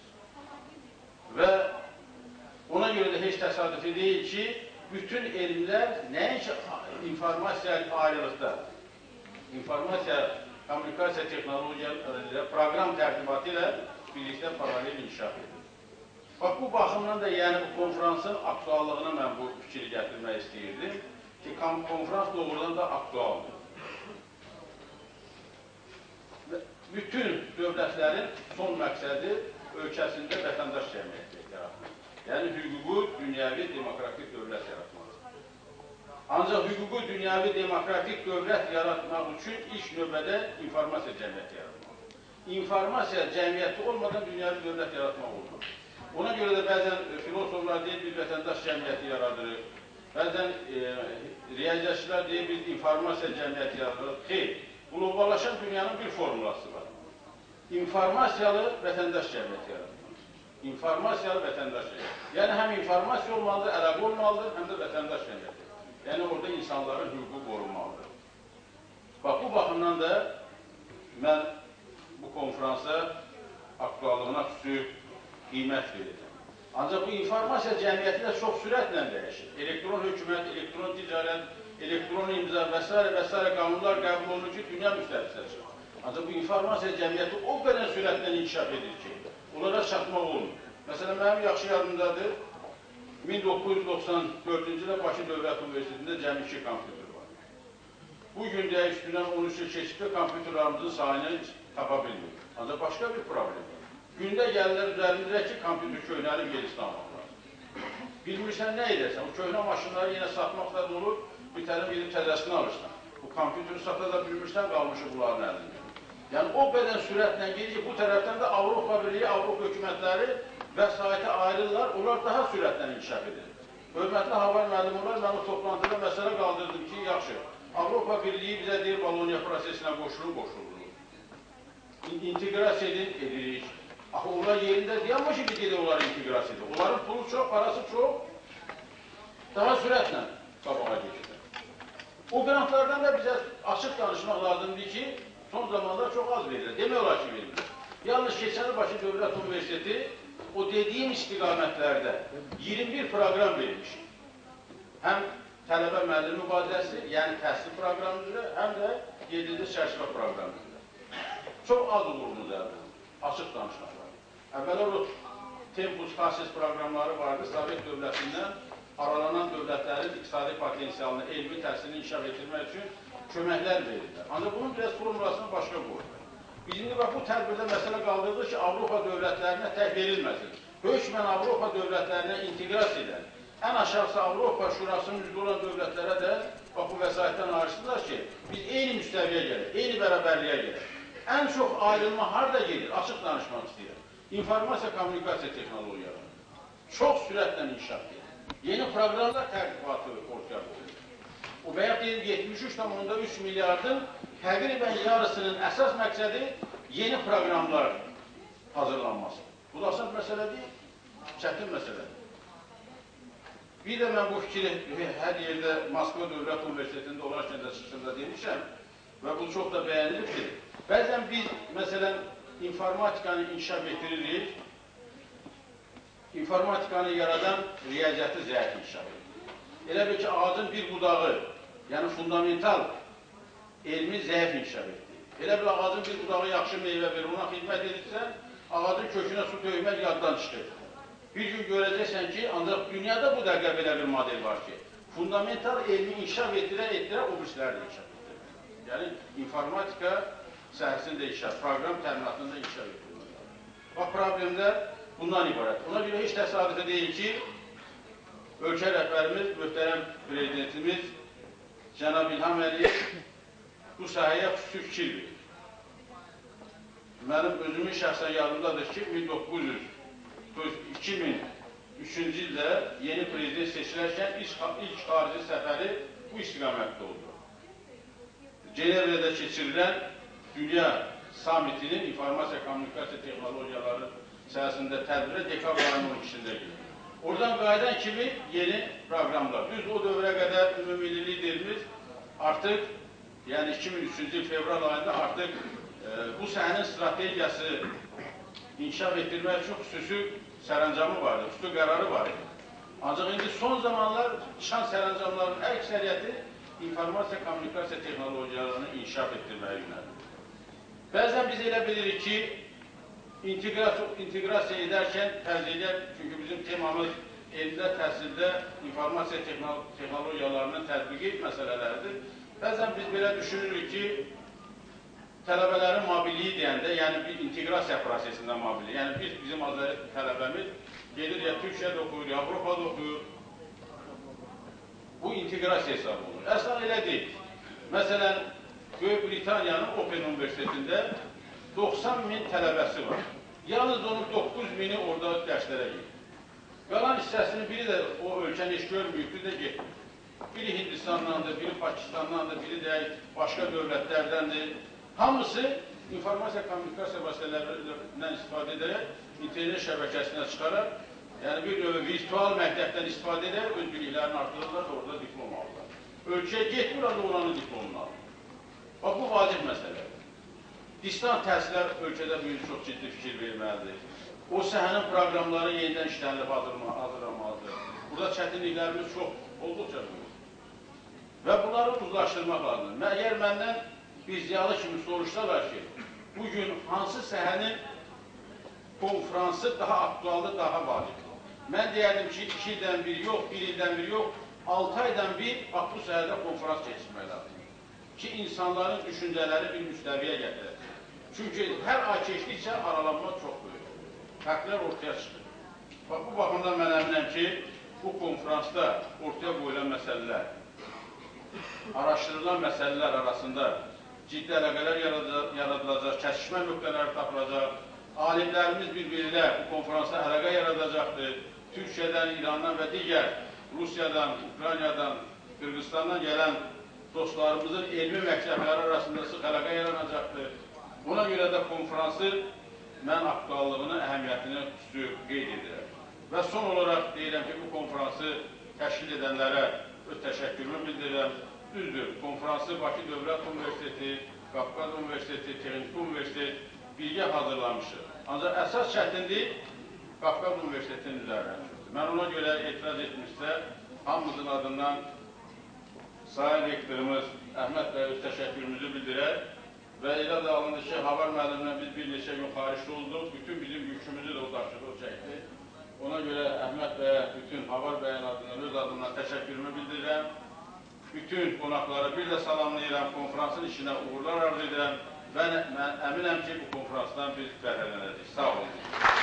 Və ona görə də heç təsadüfi deyil ki, bütün elmlər nəinki informasiya ayrılıqda, informasiya, kommunikasiya texnologiyaları, proqram tərtibatı ilə birlikdə paralel inkişaf edir. Bax, bu baxımdan da yəni bu konferansın aktuallığına mən bu fikri gətirmək istəyirdim. ki, konferans doğrudan da aktualdır. Bütün dövlətlərin son məqsədi ölkəsində vətəndaş cəmiyyəti yaratmaq. Yəni, hüququ dünyəvi demokratik dövlət yaratmaq. Ancaq hüququ dünyəvi demokratik dövlət yaratmaq üçün ilk növbədə informasiya cəmiyyəti yaratmaq. İnformasiya cəmiyyəti olmadan dünyəvi dövlət yaratmaq olmaz. Ona görə də bəzən filosoflar deyir, biz vətəndaş cəmiyyəti yaradırıq. Bəzən riyaziyyatçılar deyir, biz informasiya cəmiyyəti yaradırıq. Xeyr, qloballaşan dünyanın bir formulası var. İnformasiyalı vətəndaş cəmiyyəti yaratmaq. İnformasiyalı vətəndaş cəmiyyəti. Yəni, həm informasiya olmalıdır, əlaqə olmalıdır, həm də vətəndaş cəmiyyəti. Yəni, orada insanların hüququ qorunmalıdır. Bax, bu baxımdan da mən bu konferansa aktuallığına xüsusi qiymət verirəm. Ancaq bu informasiya cəmiyyəti də çox sürətlə dəyişir. Elektron hökumət, elektron ticarət, elektron imza və s. qanunlar qəbul olunur ki, dünya müstəvisədir. Ancaq bu informasiya cəmiyyəti o qədər sürətlə inkişaf edir ki, onlara çatmaq olmur. Məsələn, mənim yaxşı yadımdadır, 1994-cü ildə Bakı Dövlət Universitetində cəmi 2 kompüter var. Bugün də üstündən 13 il keçibdə kompüterlarımızın sayını tapa bilmiyor. Ancaq başqa bir problem var. Gündə gəlirlər üzərindəki kompüter köynəli yerisini almaq lazım. Bilmirsən, nə edərsən? O köhnə maşınları yenə satmaqla olur, bir tərəf edib təzəsini alırsan. Bu kompüteri sata da bilmirsən, qalmışı bunların əlində. Yəni, o qədər sürətlə gedir ki, bu tərəfdən də Avropa Birliyi, Avropa hökumətləri vəsaiti ayrılırlar, onlar daha sürətlə inkişaf edir. Hörmətli Havar müəllim olar, mən o toplantıda məsələ qaldırdım ki, yaxşı, Avropa Birliyi bizə deyir, Bologna prosesinə qoşulur. İntegrasiya edin, edirik. Axı, onlar yerində deyilmiş ki, biz gedək onları integrasiya edir. Onların pulu çox, parası çox, daha sürətlə qabağa geçir. O qrantlardan da bizə açıq danışmaq lazımdır ki, son zamanlar çox az verilir. Demək olar ki, verilir. Yalnız keçən Bakı Dövlət Universiteti o dediyim istiqamətlərdə 21 proqram verilmiş. Həm tələbə müəllim mübadiləsi, yəni təhsil proqramı üzrə, həm də 7-ci çərçivə proqramı üzrə. Çox az uğurumuz əldə oldu. Açıq danışmaq var. Əvvələr o Tempus Fasis proqramları vardı, Sovet dövlətindən aralanan dövlətlərin iqtisadi potensialını, elmi təhsilini inkişaf etdirmək üçün köməklər verirlər. Ancaq bunun biraz formulasını başqa qoyurlar. Biz indi bax, bu tədbirdə məsələ qaldırdı ki, Avropa dövlətlərinə tək verilməsin. Hökmən Avropa dövlətlərinə inteqrasiya edən, ən aşağısı Avropa Şurasının üzvü olan dövlətlərə də bax, bu vəsaitdən ayrışdılar ki, biz eyni müstəviyə gəlir, eyni bərabərliyə gəlir. Ən çox ayrılma harada gelir? Açıq danışmaq istəyirəm. İnformasiya, kommunikasiya texnologiyaları. Çox sürətlə inkişaf edir. Yeni proqramlar tərtibatı ortaya qoyulur. O bəyan deyil, 73,3 milyardın təqribən yarısının əsas məqsədi yeni proqramlar hazırlanması. Bu da asan məsələ deyil, çətin məsələdir. Bir də mən bu fikri hər yerdə Moskva Dövlət Universitetində olarkən də çıxışında demişəm və bu çox da bəyənilibdir. Bəzən biz, məsələn, informatikanı inkişaf etdiririk, informatikanı yaradan riyaziyyatı zəif inkişaf edir. Elə bir ki, ağacın bir budağı, yəni fundamental elmi zəif inkişaf etdi. Elə bir ağacın bir budağı yaxşı meyvə verir, ona xidmət edirsən, ağacın kökünə su döymək yaddan çıxır. Bir gün görəcəksən ki, ancaq dünyada bu dəqiqə belə bir model var ki, fundamental elmi inkişaf etdirə o birisləri də inkişaf etdirir. Yəni, informatika səhəsində inkişaf, proqram təminatında inkişaf etdirir. Bax, problemlər bundan ibarət. Ona görə heç təsadüfü deyil ki, ölkə rəhbərimiz, möhtərəm prezidentimiz Cənab İlham Əliyev bu sahəyə xüsusi fikir verir. Mənim özümün şəxsən yadımdadır ki, 2003-cü ildə yeni prezident seçilərkən ilk xarici səfəri bu istiqamətdə oldu. Cenevrədə keçirilən Dünya Samitinin informasiya kommunikasiya texnologiyaları səhəsində tədbirə dekabr ayının 12-sində gedir. Oradan qayıdan kimi yeni proqramlar. Düz o dövrə qədər ümumilli liderimiz artıq, yəni 2003-cü il fevral ayında artıq bu sənin strategiyası inkişaf etdirmək üçün xüsusi sərəncamı vardı, xüsusi qərarı var idi. Ancaq indi son zamanlar çıxan sərəncamların əksəriyyəti informasiya kommunikasiya texnologiyalarını inkişaf etdirməyə yönəldir. Bəzən biz elə bilirik ki, inteqrasiya edərkən fərz edər, çünki bizim temamız eldə təhsildə informasiya texnologiyalarının tətbiqi məsələləridir. Bəzən biz belə düşünürük ki, tələbələrin mobilliyi deyəndə, yəni bir inteqrasiya prosesində mobilliyi, yəni bizim tələbəmiz gedir ya Türkiyədə oxuyur, ya Avropada oxuyur. Bu inteqrasiya hesab olur. Əslən elə deyil. Məsələn, Böyük Britaniyanın Open Universitetində 90.000 tələbəsi var. Yalnız onun 9.000'i orada dərslərə gedir. Qalan hissəsinin biri də o ölkəni heç görməyib, biri də getmir. Biri Hindistandandır, biri Pakistandandır, biri də başqa dövlətlərdəndir. Hamısı informasiya kommunikasiya vasitələrindən istifadə edərək internet şəbəkəsinə çıxaraq, yəni bir növ virtual məktəbdən istifadə edərək öz biliklərini artırırlar da orada diplom alırlar. Ölkəyə getmir, oranın diplomunu alır. Bax, bu vacib məsələdir. Distant təhsillər ölkədə bu gün çox ciddi fikir verməlidir. O səhənin proqramları yenidən işlənilib hazırlanmalıdır. Burada çətinliklərimiz çox, olduqca böyük. Və bunları uzlaşdırmaq lazımdır. Əgər məndən bir ziyalı kimi soruşsalar ki, bugün hansı səhənin konfransı daha aktualdır, daha vacibdir? Mən deyərdim ki, 2 ildən bir yox, 1 ildən bir yox, 6 aydan bir bu səhədə konferans keçirmək lazımdır. Ki, insanların düşüncələri bir müstəviyə gətirir. Çünki hər ay keçdikcə aralanma çox böyük. Fərqlər ortaya çıxır. Bax, bu baxımdan mən əminəm ki, bu konferansda ortaya qoyulan məsələlər, araşdırılan məsələlər arasında ciddi əlaqələr yaradılacaq, kəsişmə nöqtələri tapılacaq, alimlərimiz bir-birilə bu konferansda əlaqə yaradacaqdır. Türkiyədən, İrandan və digər Rusiyadan, Ukraynadan, Qırğızstandan gələn dostlarımızın elmi məktəbləri arasında sıx əlaqə yaranacaqdır. Buna görə də konferansı mən aktuallığını, əhəmiyyətini xüsusi qeyd edirəm. Və son olaraq deyirəm ki, bu konferansı təşkil edənlərə öz təşəkkürümü bildirirəm. Düzdür, konferansı Bakı Dövlət Universiteti, Qafqaz Universiteti, Texniki Universitet birgə hazırlamışdır. Ancaq əsas çətinlik Qafqaz Universitetinin üzərinə düşürdür. Mən ona görə etiraz etmişsə, hamımızın adından sayın rektorumuz Əhməd bəy öz təşəkkürümüzü bildirək. Və elə də alındı ki, Havar müəllimlə biz bir neçə gün xaricdə olduq. Bütün bizim yükümüzü də o daşıdı, o çəkdi. Ona görə Əhməd bəyə, bütün Havar bəyin adından, öz adından təşəkkürümü bildirirəm. Bütün qonaqları bir də salamlayıram, konferansın işinə uğurlar arzu edirəm. Və mən əminəm ki, bu konferansdan biz fərqlənəcəyik. Sağ olun.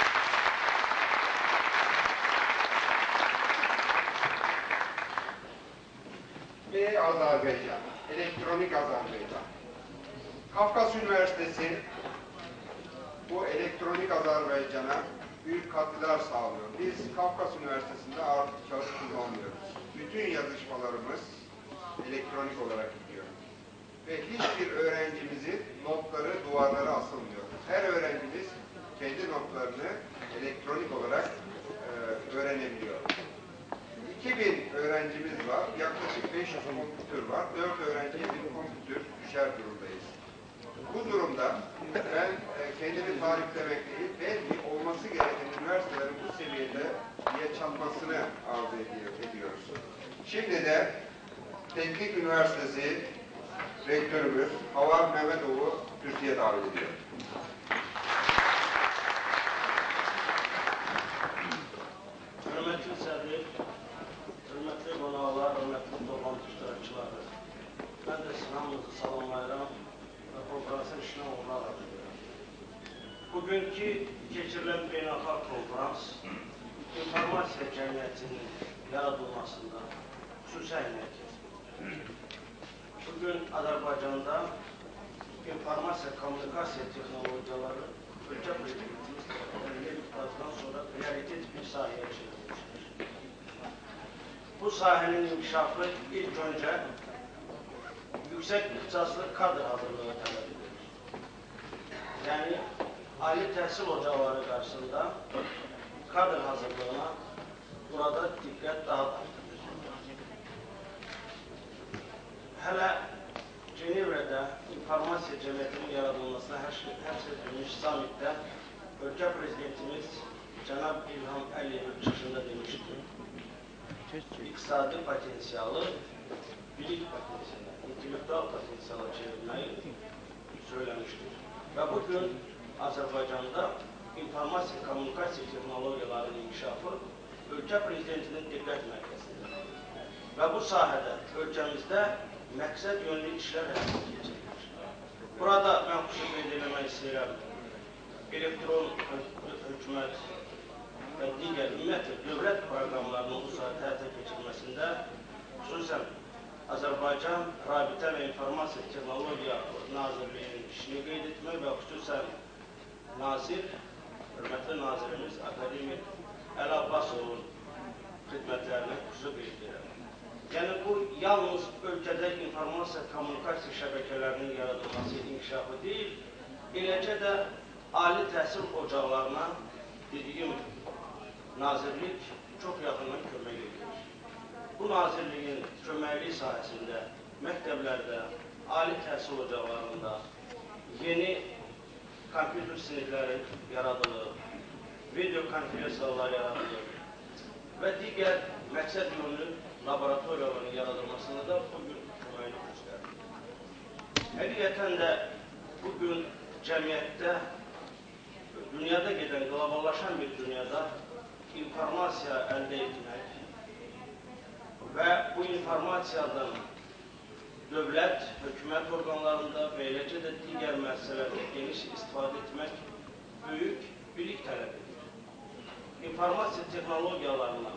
Ve Azerbaycan, elektronik Azerbaycan. Kafkas Üniversitesi bu elektronik Azerbaycan'a büyük katkılar sağlıyor. Biz Kafkas Üniversitesi'nde artık kağıt kullanmıyoruz. Bütün yazışmalarımız elektronik olarak gidiyor. Ve hiçbir öğrencimizin notları duvarlara asılmıyor. Her öğrencimiz kendi notlarını elektronik olarak öğrenebiliyor. 2000 öğrencimiz var, yaklaşık 500 kompütür var, 4 öğrenciye bir kompütür düşer durumdayız. Bu durumda ben kendimi tariflemek değil, belki olması gereken üniversitelerin bu seviyede yaşanmasını arzu ediyoruz. Şimdi de Teknik Üniversitesi Rektörümüz Havar Mehmetoğlu Türkiye'ye davet ediyor. Hürmetli sədr, hürmetli qonaqlar, hürmetli toplantı iştirakçıları, mən də sizin hamınızı salamlayıram və konferansın işinə uğurlar arzu edirəm. Bugünkü keçirilən beynəlxalq konferans informasiya cəmiyyətinin yaradılmasında xüsusi əhəmiyyət kəsb. Bugün Azərbaycanda informasiya kommunikasiya texnologiyaları ölkə prezidentimiz tərəfindən sonra prioritet bir sahəyə çevrilmişdir. Bu sahənin inkişafı ilk önce yüksek ixtisaslı kadr hazırlığı tələb edilir. Yani ali təhsil ocaqları qarşısında kadr hazırlığına burada diqqət daha da artırılır. Hələ Cenevrədə informasiya cəmiyyətinin yaradılmasına həsr edilmiş samitdə ölkə prezidentimiz Cənab İlham Əliyevin çıxışında demişdir. İqtisadi potensiyalı, bilik potensiyalı, intellektual potensiyalı çevirmeyi söylemiştir. Ve bugün Azerbaycan'da informasiya kommunikasiya texnologiyalarının inkişafı ölkə prezidentinin diqqət mərkəzində və bu sahədə ölkəmizdə məqsəd yönlü işlər həyata keçirilir. Burada mən xüsusi qeyd etmək istəyirəm, elektron hökumət və digər ümumiyyətlə dövlət proqramlarının bu sahədə həyata keçirilməsində xüsusən Azərbaycan Rabitə və İnformasiya Texnologiya Nazirliyinin işini qeyd etmək və xüsusən nazir, hörmətli nazirimiz Akademik Əli Abbasovun xidmətlərini xüsusi qeyd edirəm. Yəni bu yalnız ölkədə informasiya kommunikasiya şəbəkələrinin yaradılması inkişafı deyil, eləcə də ali təhsil ocaqlarına dediyim nazirlik çox yaxından kömək edir. Bu nazirliyin köməkliyi sahəsində məktəblərdə, ali təhsil ocaqlarında yeni kompüter sinifləri yaradılır, videokonferensiyalar yaradılır və digər məqsəd yönlü laboratoriyaların yaradılmasında da bugün köməkli göstərir. Həqiqətən də bugün cəmiyyətdə, dünyada gedən, qloballaşan bir dünyada informasiya əldə etmək və bu informasiyadan dövlət, hökumət orqanlarında və eləcə də digər müəssisələrdə geniş istifadə etmək böyük bilik tələb edir. İnformasiya texnologiyalarına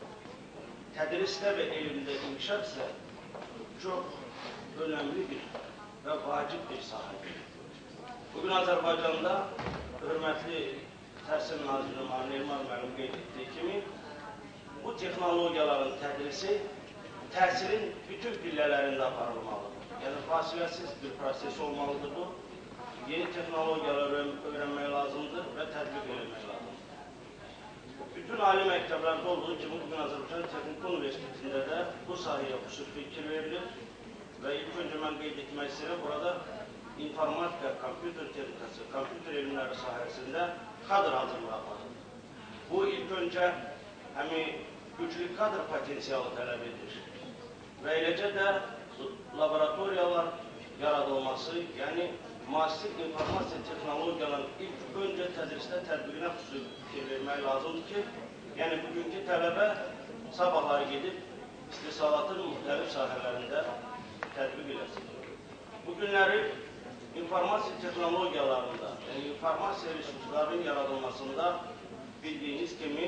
tədrisdə və elmdə inkişaf isə çox önəmli bir və vacib bir sahədir. Bugün Azərbaycanda hörmətli Təhsil Naziri Elmar müəllim qeyd etdiyi kimi bu texnologiyaların tədrisi təhsilin bütün pillələrində aparılmalıdır. Yəni, fasiləsiz bir proses olmalıdır bu. Yeni texnologiyaları öyrənmək lazımdır və tətbiq edilmək lazımdır. Bütün ali məktəblərdə olduğu kimi, bugün Azərbaycan Texniki Universitetində də bu sahəyə xüsusi fikir verilir və ilk öncə mən qeyd etmək istəyirəm, burada informatika, kompüter texnikası, kompüter elmləri sahəsində kadr hazırlığı aparılır. Bu ilk öncə həmin güclü kadr potensialı tələb edir və eləcə də laboratoriyalar yaradılması, yəni müasir informasiya texnologiyaların ilk öncə tədrisdə tətbiqinə xüsusi fikir vermək lazımdır ki, yəni bugünkü tələbə sabahları gedib istehsalatın müxtəlif sahələrində tətbiq eləsin. Bu günləri informasiya texnologiyalarında, yəni informasiya resurslarının yaradılmasında bildiyiniz kimi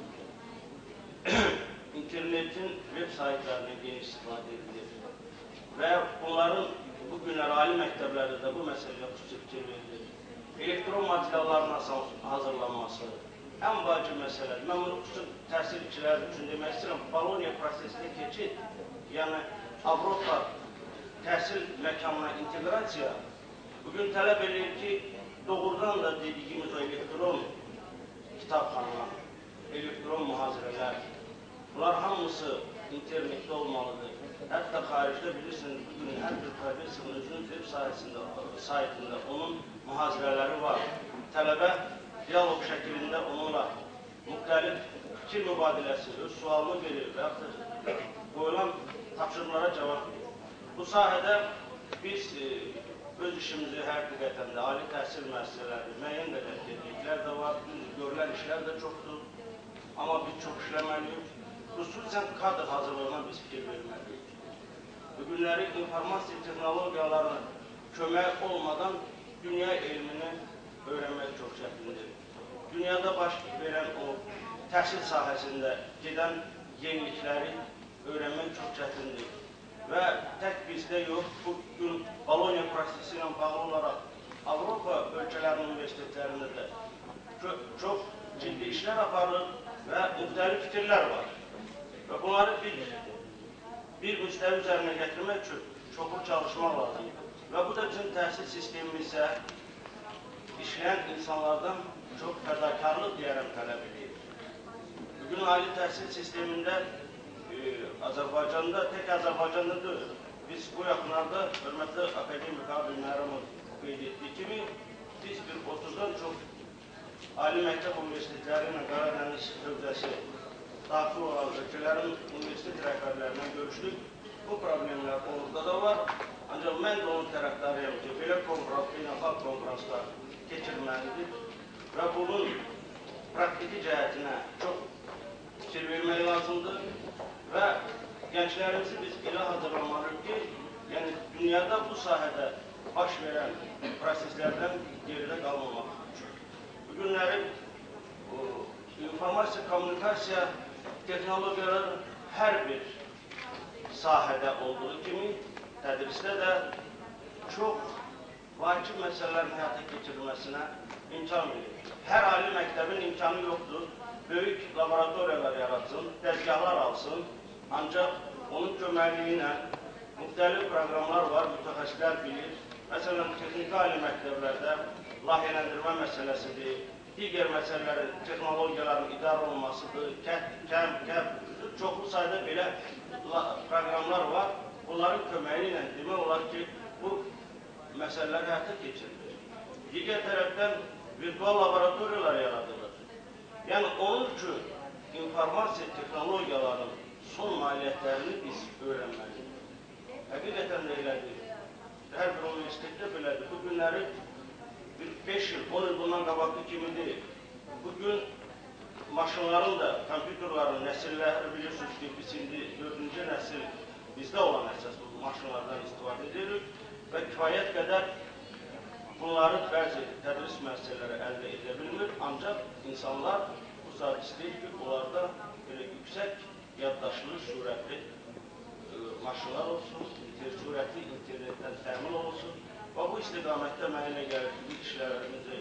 internetin web saytlarına geniş istifadə edilir və bunların bu günlər ali məktəblərdə də bu məsələyə xüsusi fikir verilir. Elektron materialların hazırlanması ən vacib məsələdir. Mən bunu xüsusi təhsilçilər üçün demək istəyirəm. Bologna prosesinə keçid, yəni Avropa təhsil məkanına inteqrasiya bugün tələb edir ki, doğrudan da dediyimiz o elektron kitabxana, elektron mühazirələr, bunlar hamısı internetdə olmalıdır. Hətta xaricdə bilirsiniz, bugün hər bir professorun özünün web saytında onun mühazirələri var. Tələbə diyalog şəklində onunla müxtəlif fikir mübadiləsi, öz sualını verir və yaxud qoyulan tapşırıqlara cavab verir. Bu sahədə biz öz işimizi həqiqətən də ali təhsil müəssisələri müəyyən qədər dediklər də var, görülən işlər də çoxdur, amma biz çox işləməliyik. Xüsusən kadr hazırlığına biz fikir verməliyik. Bugünləri informasiya texnologiyalarına kömək olmadan dünya elmini öyrənmək çox çətindir. Dünyada baş verən o təhsil sahəsində gedən yenilikləri öyrənmək çox çətindir. Və tək bizdə yox, bugün Bologna prosesi ilə bağlı olaraq Avropa ölkələrinin universitetlərində də çox ciddi işlər aparılır və müxtəlif fikirlər var. Və bunları bir müstəvi üzərinə gətirmək üçün çoxlu çalışmaq lazımdır. Və bu da bizim təhsil sistemimizə işləyən insanlardan çox fədakarlıq deyərəm tələb edir. Bugün ali təhsil sistemində Azərbaycanda, tək Azərbaycanda deyil. Biz bu yaxınlarda hörmətli akademik Abi Məramov qeyd etdiyi kimi biz bir 30-dan çox ali məktəb universitetləri ilə Qaradəniz hövzəsi daxil olan ölkələrin universitet rəhbərlərindən görüşdük. Bu problemlər orada da var. Ancaq mən də onun tərəfdarıyam ki, belə konfrans, beynəlxalq konfranslar keçirməlidir və bunun praktiki cəhətinə çox fikir vermək lazımdır və gençlərimizi biz elə hazırlamalıyıq ki, yəni dünyada bu sahədə baş verən proseslərdən geridə qalmamaq üçün. Bugünləri informasiya, kommunikasiya texnologiyaları hər bir sahədə olduğu kimi tədrisdə də çox vacib məsələlərin həyata keçirilməsinə imkan verir. Hər ali məktəbin imkanı yoxdur, böyük laboratoriyalar yaratsın, dəzgahlar alsın, ancaq onun köməkliyi ilə müxtəlif proqramlar var, mütəxəssislər bilir. Məsələn, texniki ali məktəblərdə layihələndirmə məsələsidir, digər məsələlərin, texnologiyaların idarə olunmasıdır, çoxlu sayda belə proqramlar var. Bunların köməyi ilə demək olar ki, bu məsələlər həyata keçirilir. Digər tərəfdən virtual laboratoriyalar yaradılır. Yəni, onun üçün informasiya texnologiyaların son nailiyyətlərini biz öyrənməliyik. Həqiqətən də elədir. Hər bir universitetdə belədir. Bu günləri 5 il, 10 il bundan qabaqlı kimi deyil. Bugün maşınların da, kompüterların nəsilləri bilirsiniz ki, biz indi 4-cü nəsil bizdə olan əsas bu maşınlardan istifadə edirik və kifayət qədər bunları bəzi tədris müəssisələri əldə edə bilmir, ancaq insanlar bu saat istəyir ki, onlarda belə yüksək yaddaşlı, sürətli maşınlar olsun, sürətli internetdən təmin olsun və bu istiqamətdə mənə gəlir ki, bu işlərimizi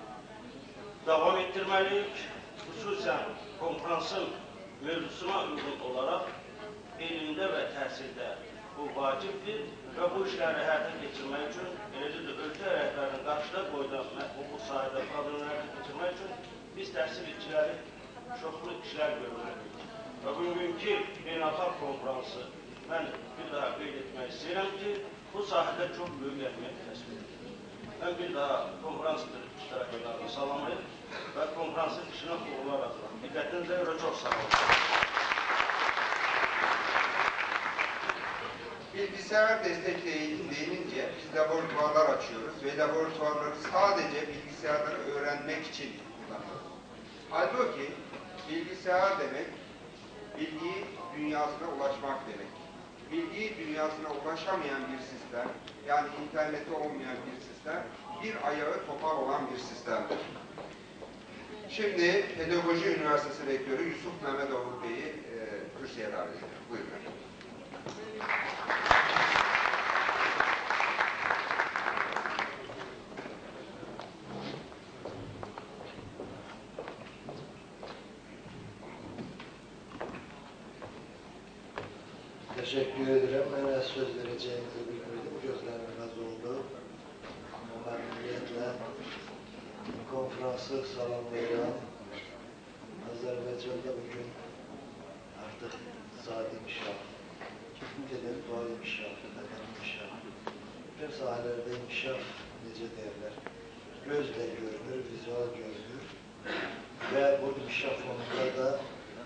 davam etdirməliyik. Xüsusən konferansın mövzusuna uyğun olaraq elmdə və təhsildə bu vacibdir və bu işləri həyata keçirmək üçün, eləcə də ölkə rəhbərinin qarşıda qoyduğu bu sahədə problemləri həyata keçirmək üçün biz təhsil işçiləri çoxlu işlər görməliyik. Və bugünkü beynəlxalq konferansı mən bir daha qeyd etmək istəyirəm ki, bu sahədə çox böyük əhəmiyyət kəsb edir. Mən bir daha konferans iştirakçılarını salamlayım və konferansın işinə uğurlar arzulayıram. Diqqətinizə görə çox sağ olun. Bilgisayar destekli eğitim deyilince biz laboratuvarlar açıyoruz ve laboratuvarları sadece bilgisayarları öğrenmek için kullanıyoruz. Halbuki bilgisayar demek bilgi dünyasına ulaşmak demek. Bilgi dünyasına ulaşamayan bir sistem, yani interneti olmayan bir sistem, bir ayağı topal olan bir sistemdir. Şimdi Pedagoji Üniversitesi Rektörü Yusuf Mehmetoğlu Bey'i kürsüye davet ediyorum. Buyurun. Teşekkür ederim. Ben söz vereceğinizi bilmirdim. Gözlerim az oldu. Memnuniyetle konferansı salamlayıram. Azerbaycan'da bugün artık saat inkişaf, intellektual inkişaf, beden inkişaf, bütün sahelerde inkişaf nece derler. Gözle görünür, vizual görünür ve bu inkişaf fonunda da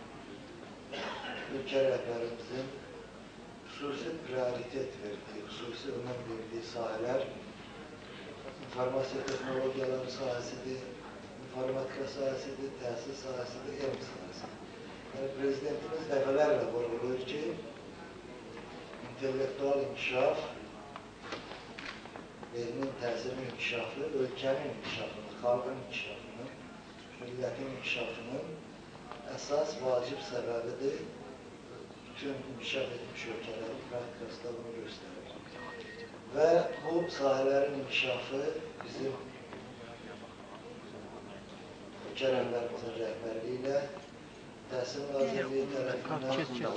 ülke rehberimizin hususi prioritet verdiği, hususi önem verdiği sahalar informasyon teknolojiyaları sahəsidir, informatika sahəsidir, təhsil sahəsidir, elm sahəsidir. Yani Prezidentimiz dəfələrlə vurguluyor ki, intellektual inkişaf, elmin, təhsilin inkişafı, ölkənin inkişafını, xalqın inkişafını, millətin inkişafının əsas vacib səbəbidir. Bütün inkişaf etmiş ölkələrin praktikası da bunu göstərir. Və bu sahələrin inkişafı bizim ölkə rəhbərimizin rəhbərliyi ilə Təhsil Nazirliyi tərəfindən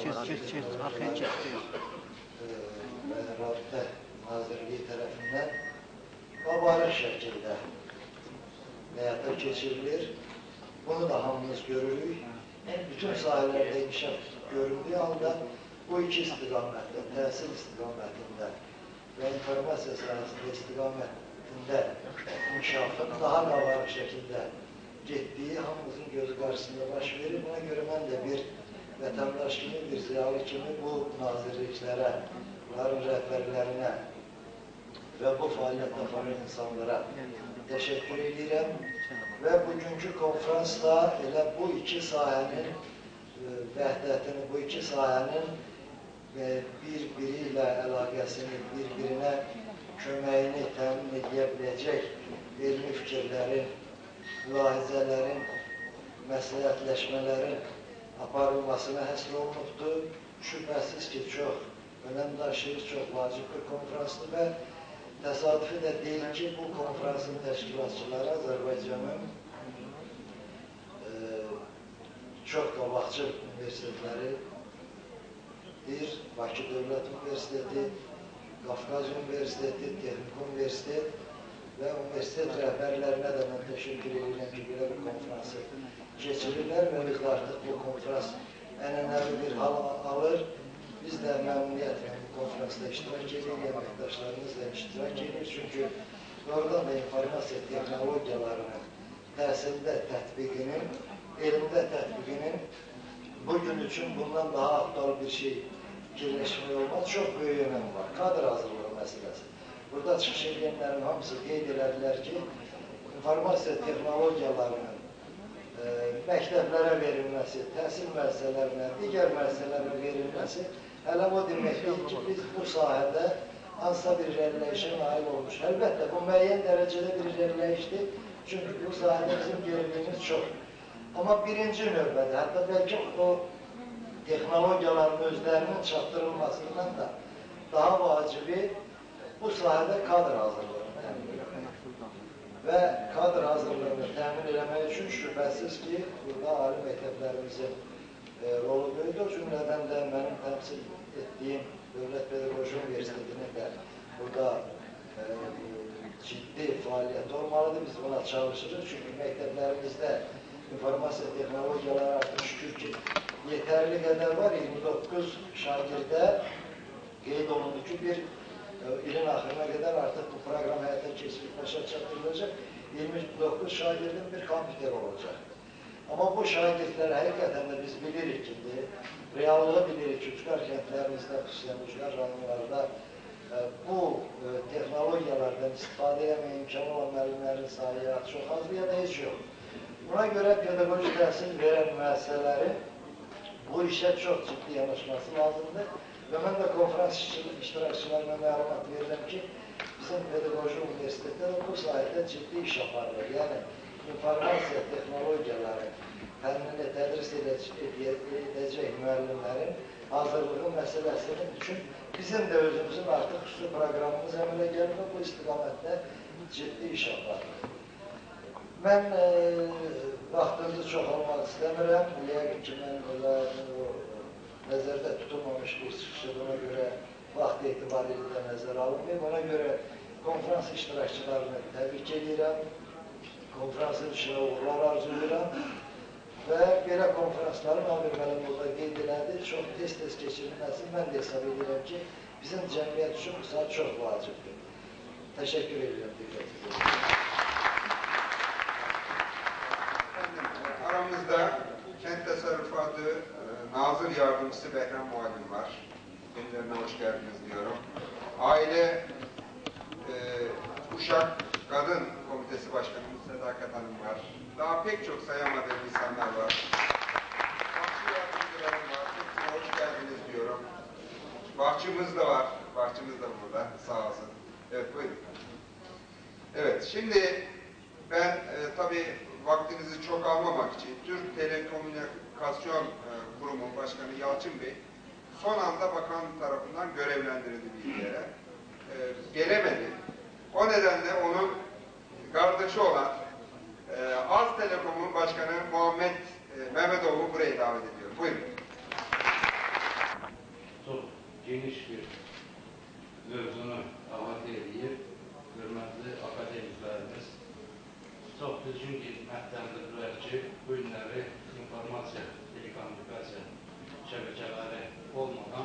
və Rabitə Nazirliyi tərəfindən mübarək şəkildə həyata keçirilir. Bunu da hamımız görürük. Bütün sahələrdə inkişaf göründüğü halda bu iki istiqamətdə, təhsil istiqamətində və informasiya sahəsində istiqamətində inkişafın daha qabarıq şəkildə getdiyi hamımızın gözü qarşısında baş verir. Buna görə mən də bir vətəndaş kimi, bir ziyalı kimi bu nazirliklərə, bunların rəhbərlərinə və bu fəaliyyət yapan insanlara təşəkkür edirəm və bugünkü konferansda elə bu iki sahənin vəhdətini, bu iki sahənin bir-biri ilə əlaqəsini, bir-birinə köməyini təmin edə biləcək elmi fikirlərin, mülahizələrin, məsləhətləşmələrin aparılmasına həsr olunubdur. Şübhəsiz ki, çox önəm daşıyır, çox vacib bir konferansdır və təsadüfi də deyil ki, bu konferansın təşkilatçıları Azərbaycanın çox qabaqcıl universitetləri Bakı Dövlət Universiteti, Qafqaz Universiteti, Texnik Universitet və universitet rəhbərlərinə də mən təşəkkür edirəm ki, belə bir konferansı keçirirlər və biz artıq bu konferans ənənəvi bir hal alır. Biz də məmnuniyyətlə bu konferansda iştirak edirik, əməkdaşlarımız da iştirak edir. Çünki doğrudan da informasiya texnologiyalarının təhsildə tətbiqinin, elmdə tətbiqinin bugün üçün bundan daha aktual bir şey fikirləşmək olmaz. Çox böyük önəm var. Kadr hazırlığı məsələsi. Burada çıxış edənlərin hamısı qeyd elədilər ki, informasiya texnologiyalarının məktəblərə verilməsi, təhsil müəssisələrinə, digər müəssisələrə verilməsi hələ o deməkdir ki, biz bu sahədə hansısa bir irəliləyişə nail olmuş. Əlbəttə, bu müəyyən dərəcədə bir irəliləyişdir. Çünki bu sahədə bizim geriliyimiz çox. Amma birinci növbədə, hətta bəlkə o texnologiyaların özlərinin çatdırılmasından da daha vacibi bu sahədə kadr hazırlığını təmin etmək. Və kadr hazırlığını təmin eləmək üçün şübhəsiz ki, burada ali məktəblərimizin rolu böyüdür. O cümlədən də mənim təmsil etdiyim Dövlət Pedaqoji Universitetinin də burada ciddi fəaliyyət olmalıdır. Biz buna çalışırıq. Çünki məktəblərimizdə informasiya texnologiyaları artıq şükür ki, yetərli qədər var. 29 şagirdə qeyd olundu ki, bir ilin axırına qədər artıq bu proqram həyata keçirilib başa çatdırılacaq. 29 şagirdin bir kompüter olacaq. Amma bu şagirdlər həqiqətən də biz bilirik ki, reallığı bilirik ki, ucqar kəndlərimizdə, xüsusən ucqar rayonlarda bu texnologiyalardan istifadə etmə imkanı olan müəllimlərin sayı çox az ya da heç yox. Buna görə pedaqoji təhsil verən müəssisələrin bu işə çox ciddi yanaşması lazımdır. Və mən də konferans iştirakçılarına məlumat verirəm ki, bizim pedaqoji universitetdə bu sayədə ciddi iş aparılır. Yəni, informasiya texnologiyaları fənnini tədris edəcək müəllimlərin hazırlığı məsələsinin üçün bizim də özümüzün artıq xüsusi proqramımız əmələ gəlib və bu istiqamətdə ciddi iş aparılır. Mən vaxtınızı çox almaq istəmirəm. Yəqin ki, mən nəzərdə tutulmamış bir çıxışı buna görə vaxt etibarilə də nəzərə alınmayıb. Ona görə konferans iştirakçılarını təbrik edirəm. Konferansın işinə uğurlar arzulayıram. Və belə konferansların Amir müəllim burada qeyd elədi. Çox tez-tez keçirilməsi mən də hesab edirəm ki, bizim cəmiyyət üçün bu saat çox vacibdir. Təşəkkür edirəm diqqətinizə. Aramızda Kent Təsərrüfatı Nazır Yardımcısı Behram Muallim var. Kendilerine hoş geldiniz diyorum. Aile, Uşak, Kadın Komitesi Başkanımız Sadakat Hanım var. Daha pek çok sayamadığım insanlar var. Bahçı yardımcılarım var. Hepsine hoş geldiniz diyorum. Bahçımız da var. Bahçımız da burada. Sağ olsun. Evet, buyurun. Evet, şimdi ben tabii vaktinizi çok almamak için Türk Telekomünikasyon Kurumu Başkanı Yalçın Bey son anda bakan tarafından görevlendirildi bir yere. Gelemedi. O nedenle onun kardeşi olan Az Telekom'un Başkanı Muhammed Mehmetoğlu buraya davet ediyor. Buyurun. Çok geniş bir mövzunu ahate edip, hürmetli akademiklerimiz çok düzgün hizmetlendirdiler ki, bu günleri informasiya, telekomünikasiya şəbəkələri olmadan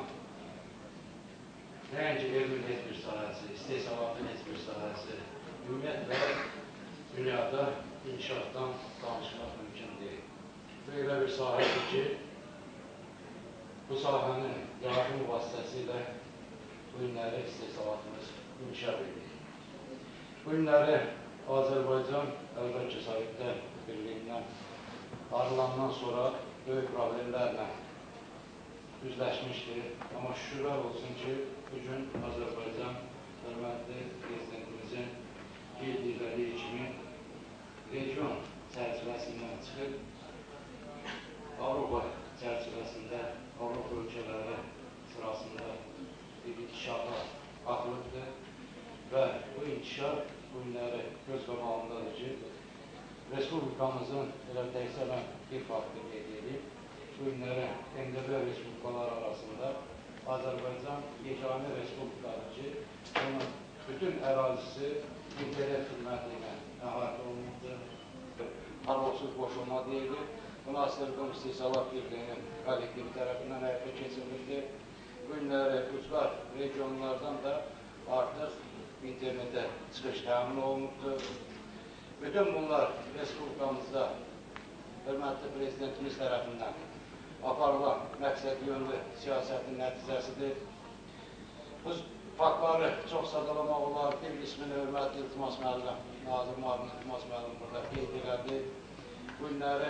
nəinki elmin heç bir sahəsi, istehsalatın heç bir sahəsi, ümumiyyətlə dünyada inkişafdan danışmaq mümkün deyil. Belə bir sahədir ki, bu sahənin yardım vasitəsilə bu günləri istehsalatımız inkişaf edir. Bu günləri Azərbaycan Əlbəttə Sahiblər Birliyindən ayrılandan sonra büyük problemlerle yüzleşmişti. Ama şükürler olsun ki bugün Azerbaycan hürmetli prezidentimizin liderliği kimi region çerçevesinden çıkıp Avrupa çerçevesinde Avrupa ülkeleri sırasında bir inkişafa atılıbdır ve bu inkişaf günləri göz qabağındadır ki Respublikamızın elə təkcə bir faktör qeyd edib, bu günləri MDB respublikalar arasında Azərbaycan yeganə respublikadır ki, onun bütün ərazisi internet xidməti ilə əhatə olunubdur. Arvoqsuz qoşulma deyilir. Buna Azərbaycan İstehsalat Birliyinin kollektivi tərəfindən həyata keçirildi. Bu günləri uclar regionlardan da artıq internetə çıxış təmin olunubdur. Bütün bunlar Respublikamızda hörmətli prezidentimiz tərəfindən aparılan məqsəd yönlü siyasətin nəticəsidir. Bu faktları çox sadalamaq olar. Bir ismini hörmətli İltimas müəllim, Nazır Müavin İltimas müəllim burada qeyd elədi. Bu günləri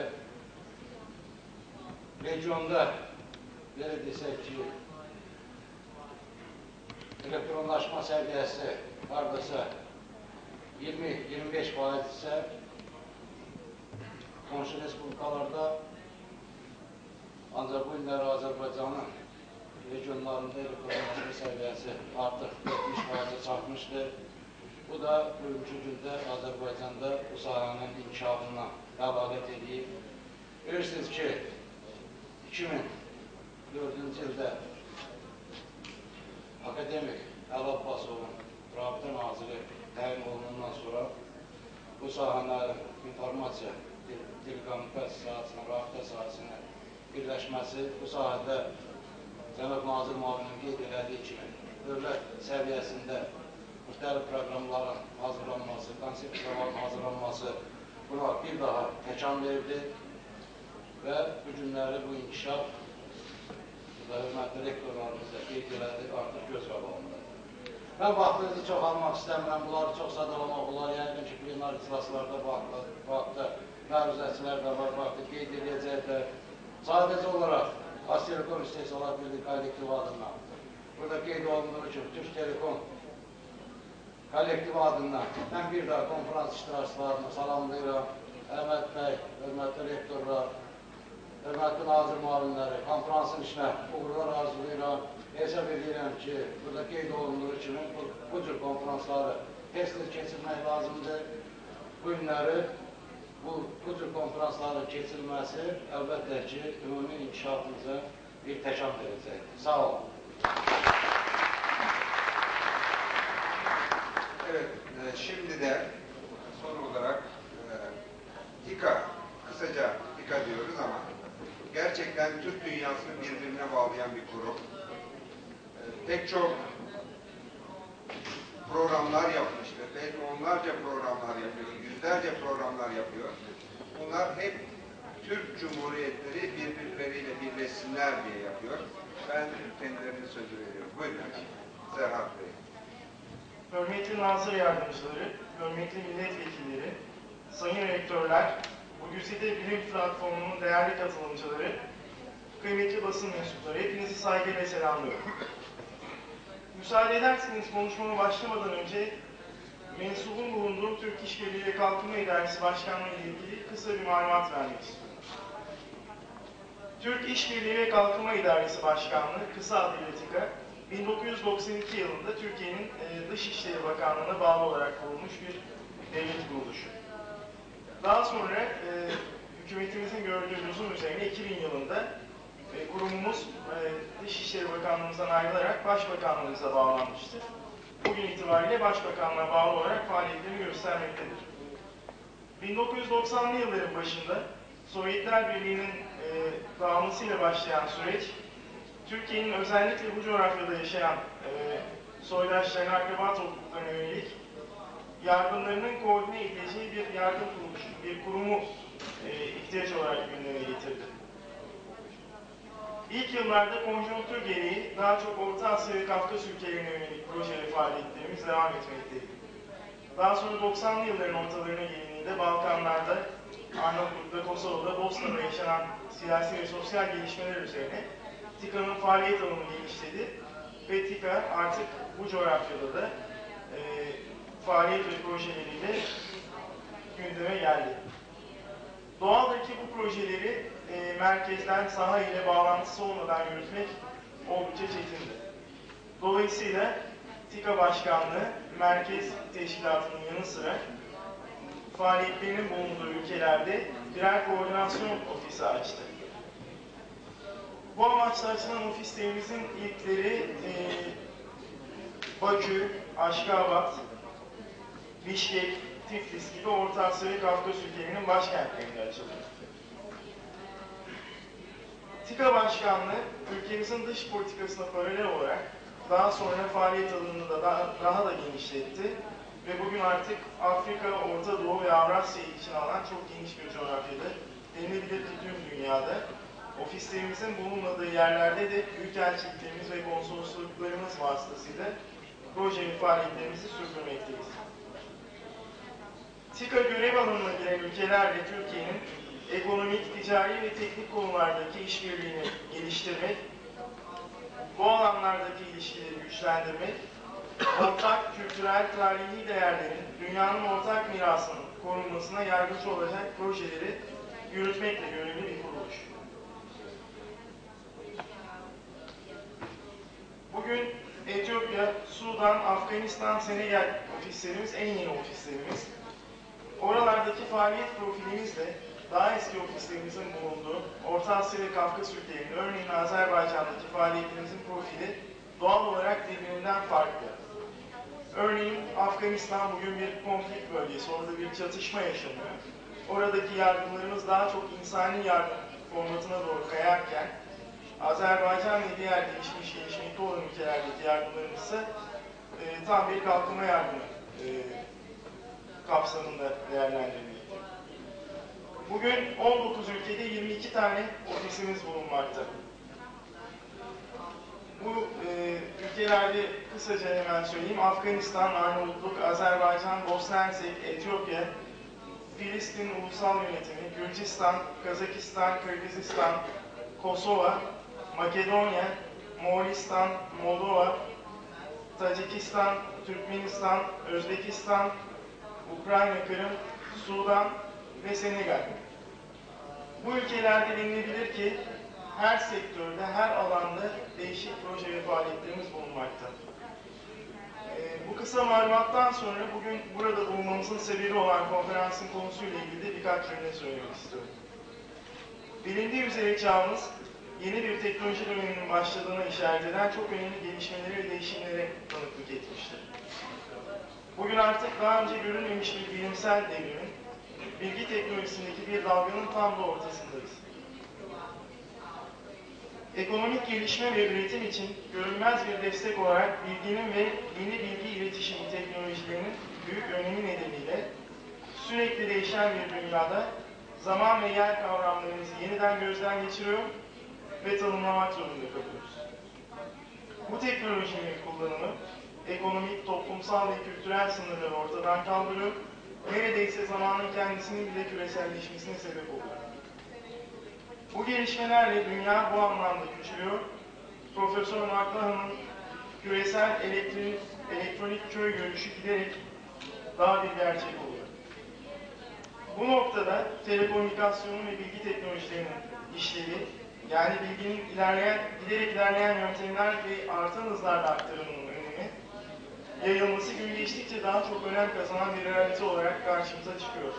regionda belə desək ki, elektronlaşma səviyyəsi hardasa 20-25% ise komşu respublikalarda ancak bu günləri Azərbaycanın regionlarında elektronlaşma səviyyəsi artıq 70%'e çarpmışdır. Bu da bugünkü gündə Azərbaycanda bu sahənin inkişafından dəlalət edib. Bilirsiniz ki, 2004-cü ildə akademik Əli Abbasovun Rabitə naziri təyin olunandan sonra bu sahələrin informasiya, telekommunikasiya sahəsinin, rabitə sahəsinin birləşməsi, bu sahədə Cənab Nazir Müavinin qeyd elədiyi kimi dövlət səviyyəsində müxtəlif proqramların hazırlanması, konsepsiyaların hazırlanması buna bir daha təkan verdi və bu günləri bu inkişaf və hörmətli rektorlarımız da qeyd elədi, artıq göz qabağındadır. Mən vaxtınızı çox almaq istəmirəm, bunları çox sadalamaq olar. Yəqin ki, plenar iclaslarda vaxtda məruzəçilər də var, vaxtda qeyd edəcəklər. Sadəcə olaraq Aztelekom İstehsalat Birliyi kollektivi adından, burada qeyd olunduğu kimi Türk Telekom kollektivi adından mən bir daha konferans iştirakçılarını salamlayıram. Əhməd bəy, hörmətli rektorlar, hörmətli nazir müavinləri, konferansın işinə uğurlar arzulayıram. Hesab edirəm ki, burada qeyd olunduğu kimi bu cür konferansları tez-tez keçirmək lazımdır. Bu günləri bu cür konferansların keçirilməsi əlbəttə ki, ümumi inkişafımıza bir təkan verəcəkdir. Sağ olun. Evet, şimdi de son olarak İKA, kısaca İKA diyoruz ama gerçekten Türk dünyasını birbirine bağlayan bir kurum. Pek çok programlar yapmıştır. Belki onlarca programlar yapıyor, yüzlerce programlar yapıyor. Bunlar hep Türk Cumhuriyetleri birbirleriyle birleşsinler diye yapıyor. Ben kendilerine sözü veriyorum. Buyurun. Serhat Bey. Hürmetli Nazır Yardımcıları, hürmetli milletvekilleri, sayın rektörler, bu güzide bilim platformunun değerli katılımcıları, kıymetli basın mensupları, hepinizi saygıyla selamlıyorum. Müsaade ederseniz konuşmama başlamadan önce mensubun bulunduğum Türk İşbirliği ve Kalkınma İdaresi Başkanlığı ile ilgili kısa bir malumat vermek istiyorum. Türk İşbirliği ve Kalkınma İdaresi Başkanlığı, kısa adıyla TİKA, 1992 yılında Türkiye'nin Dışişleri Bakanlığı'na bağlı olarak kurulmuş bir devlet kuruluşu. Daha sonra hükümetimizin gördüğü lüzum üzerine 2000 yılında kurumumuz Dışişleri Bakanlığımızdan ayrılarak Başbakanlığımıza bağlanmıştır. Bugün itibariyle Başbakanlığa bağlı olarak faaliyetlerini göstermektedir. 1990'lı yılların başında Sovyetler Birliği'nin dağılmasıyla başlayan süreç, Türkiye'nin özellikle bu coğrafyada yaşayan soydaşlarına, akraba topluluklarına yönelik yardımlarının koordine edileceği bir yardım kuruluşu, bir kurumu ihtiyaç olarak gündeme getirdi. İlk yıllarda konjonktür gereği daha çok Orta Asya ve Kafkas ülkelerine yönelik proje ve faaliyetlerimiz devam etmekteydi. Daha sonra 90'lı yılların ortalarına gelindiğinde Balkanlarda Arnavutluk'ta, Kosova'da, Bosna'da yaşanan siyasi ve sosyal gelişmeler üzerine TİKA'nın faaliyet alanı genişledi ve TİKA artık bu coğrafyada da faaliyet ve projeleriyle gündeme geldi. Doğaldır ki bu projeleri merkezden saha ile bağlantısı olmadan yürütmek oldukça çetindi. Dolayısıyla TİKA Başkanlığı Merkez Teşkilatı'nın yanı sıra faaliyetlerinin bulunduğu ülkelerde birer koordinasyon ofisi açtı. Bu amaçla açılan ofislerimizin ilkleri Bakü, Aşgabat, Bişkek, Tiflis gibi Orta Asya ve Kafkas ülkelerinin başkentlerinde açıldı. TİKA Başkanlığı, ülkemizin dış politikasına paralel olarak daha sonra faaliyet alanını da daha da genişletti ve bugün artık Afrika, Orta Doğu ve Avrasya'yı içine alan çok geniş bir coğrafyada, denilebilir ki tüm dünyada, ofislerimizin bulunmadığı yerlerde de büyükelçiliklerimiz ve konsolosluklarımız vasıtasıyla proje ve faaliyetlerimizi sürdürmekteyiz. TİKA görev alanına giren ülkelerle Türkiye'nin ekonomik, ticari ve teknik konulardaki işbirliğini geliştirmek, bu alanlardaki ilişkileri güçlendirmek, ortak kültürel, tarihi değerlerin, dünyanın ortak mirasının korunmasına yardımcı olacak projeleri yürütmekle görevli bir kuruluş. Bugün Etiyopya, Sudan, Afganistan, Senegal ofislerimiz en yeni ofislerimiz. Oralardaki faaliyet profilimizle daha eski ofislerimizin bulunduğu Orta Asya ve Kafkas ülkelerinde, örneğin Azerbaycan'daki faaliyetlerimizin profili doğal olarak birbirinden farklı. Örneğin Afganistan bugün bir konflikt bölgesi, orada bir çatışma yaşanıyor. Oradaki yardımlarımız daha çok insani yardım formatına doğru kayarken, Azerbaycan ve diğer gelişmekte olan ülkelerdeki yardımlarımız ise tam bir kalkınma yardımı kapsamında değerlendirilmekte. Bugün 19 ülkede 22 tane ofisimiz bulunmakta. Bu ülkelerde kısaca hemen söyleyeyim. Afganistan, Arnavutluk, Azerbaycan, Bosna Hersek, Etiyopya, Filistin Ulusal Yönetimi, Gürcistan, Kazakistan, Kırgızistan, Kosova, Makedonya, Moğolistan, Moldova, Tacikistan, Türkmenistan, Özbekistan, Ukrayna, Kırım, Sudan ve Senegal. Bu ülkelerde denilebilir ki her sektörde, her alanda değişik proje ve faaliyetlerimiz bulunmakta. Bu kısa malumattan sonra bugün burada bulunmamızın sebebi olan konferansın konusuyla ilgili de birkaç cümle söylemek istiyorum. Bilindiği üzere çağımız yeni bir teknoloji döneminin başladığına işaret eden çok önemli gelişmelere ve değişimlere tanıklık etmiştir. Bugün artık daha önce görülmemiş bir bilimsel devrimin, bilgi teknolojisindeki bir dalganın tam da ortasındayız. Ekonomik gelişme ve üretim için görünmez bir destek olarak bilginin ve yeni bilgi iletişimi teknolojilerinin büyük önemi nedeniyle sürekli değişen bir dünyada zaman ve yer kavramlarımızı yeniden gözden geçiriyor ve tanımlamak zorunda kalıyoruz. Bu teknolojilerin kullanımı ekonomik, toplumsal ve kültürel sınırları ortadan kaldırıyor, neredeyse zamanın kendisinin bile küreselleşmesine sebep oluyor. Bu gelişmelerle dünya bu anlamda küçülüyor. Profesör McLuhan'ın küresel elektronik köy görüşü giderek daha bir gerçek oluyor. Bu noktada telekomünikasyonun ve bilgi teknolojilerinin işlevi, yani bilginin giderek ilerleyen yöntemler ve artan hızlarla aktarımının önemi, yayılması gün geçtikçe daha çok önem kazanan bir realite olarak karşımıza çıkıyor.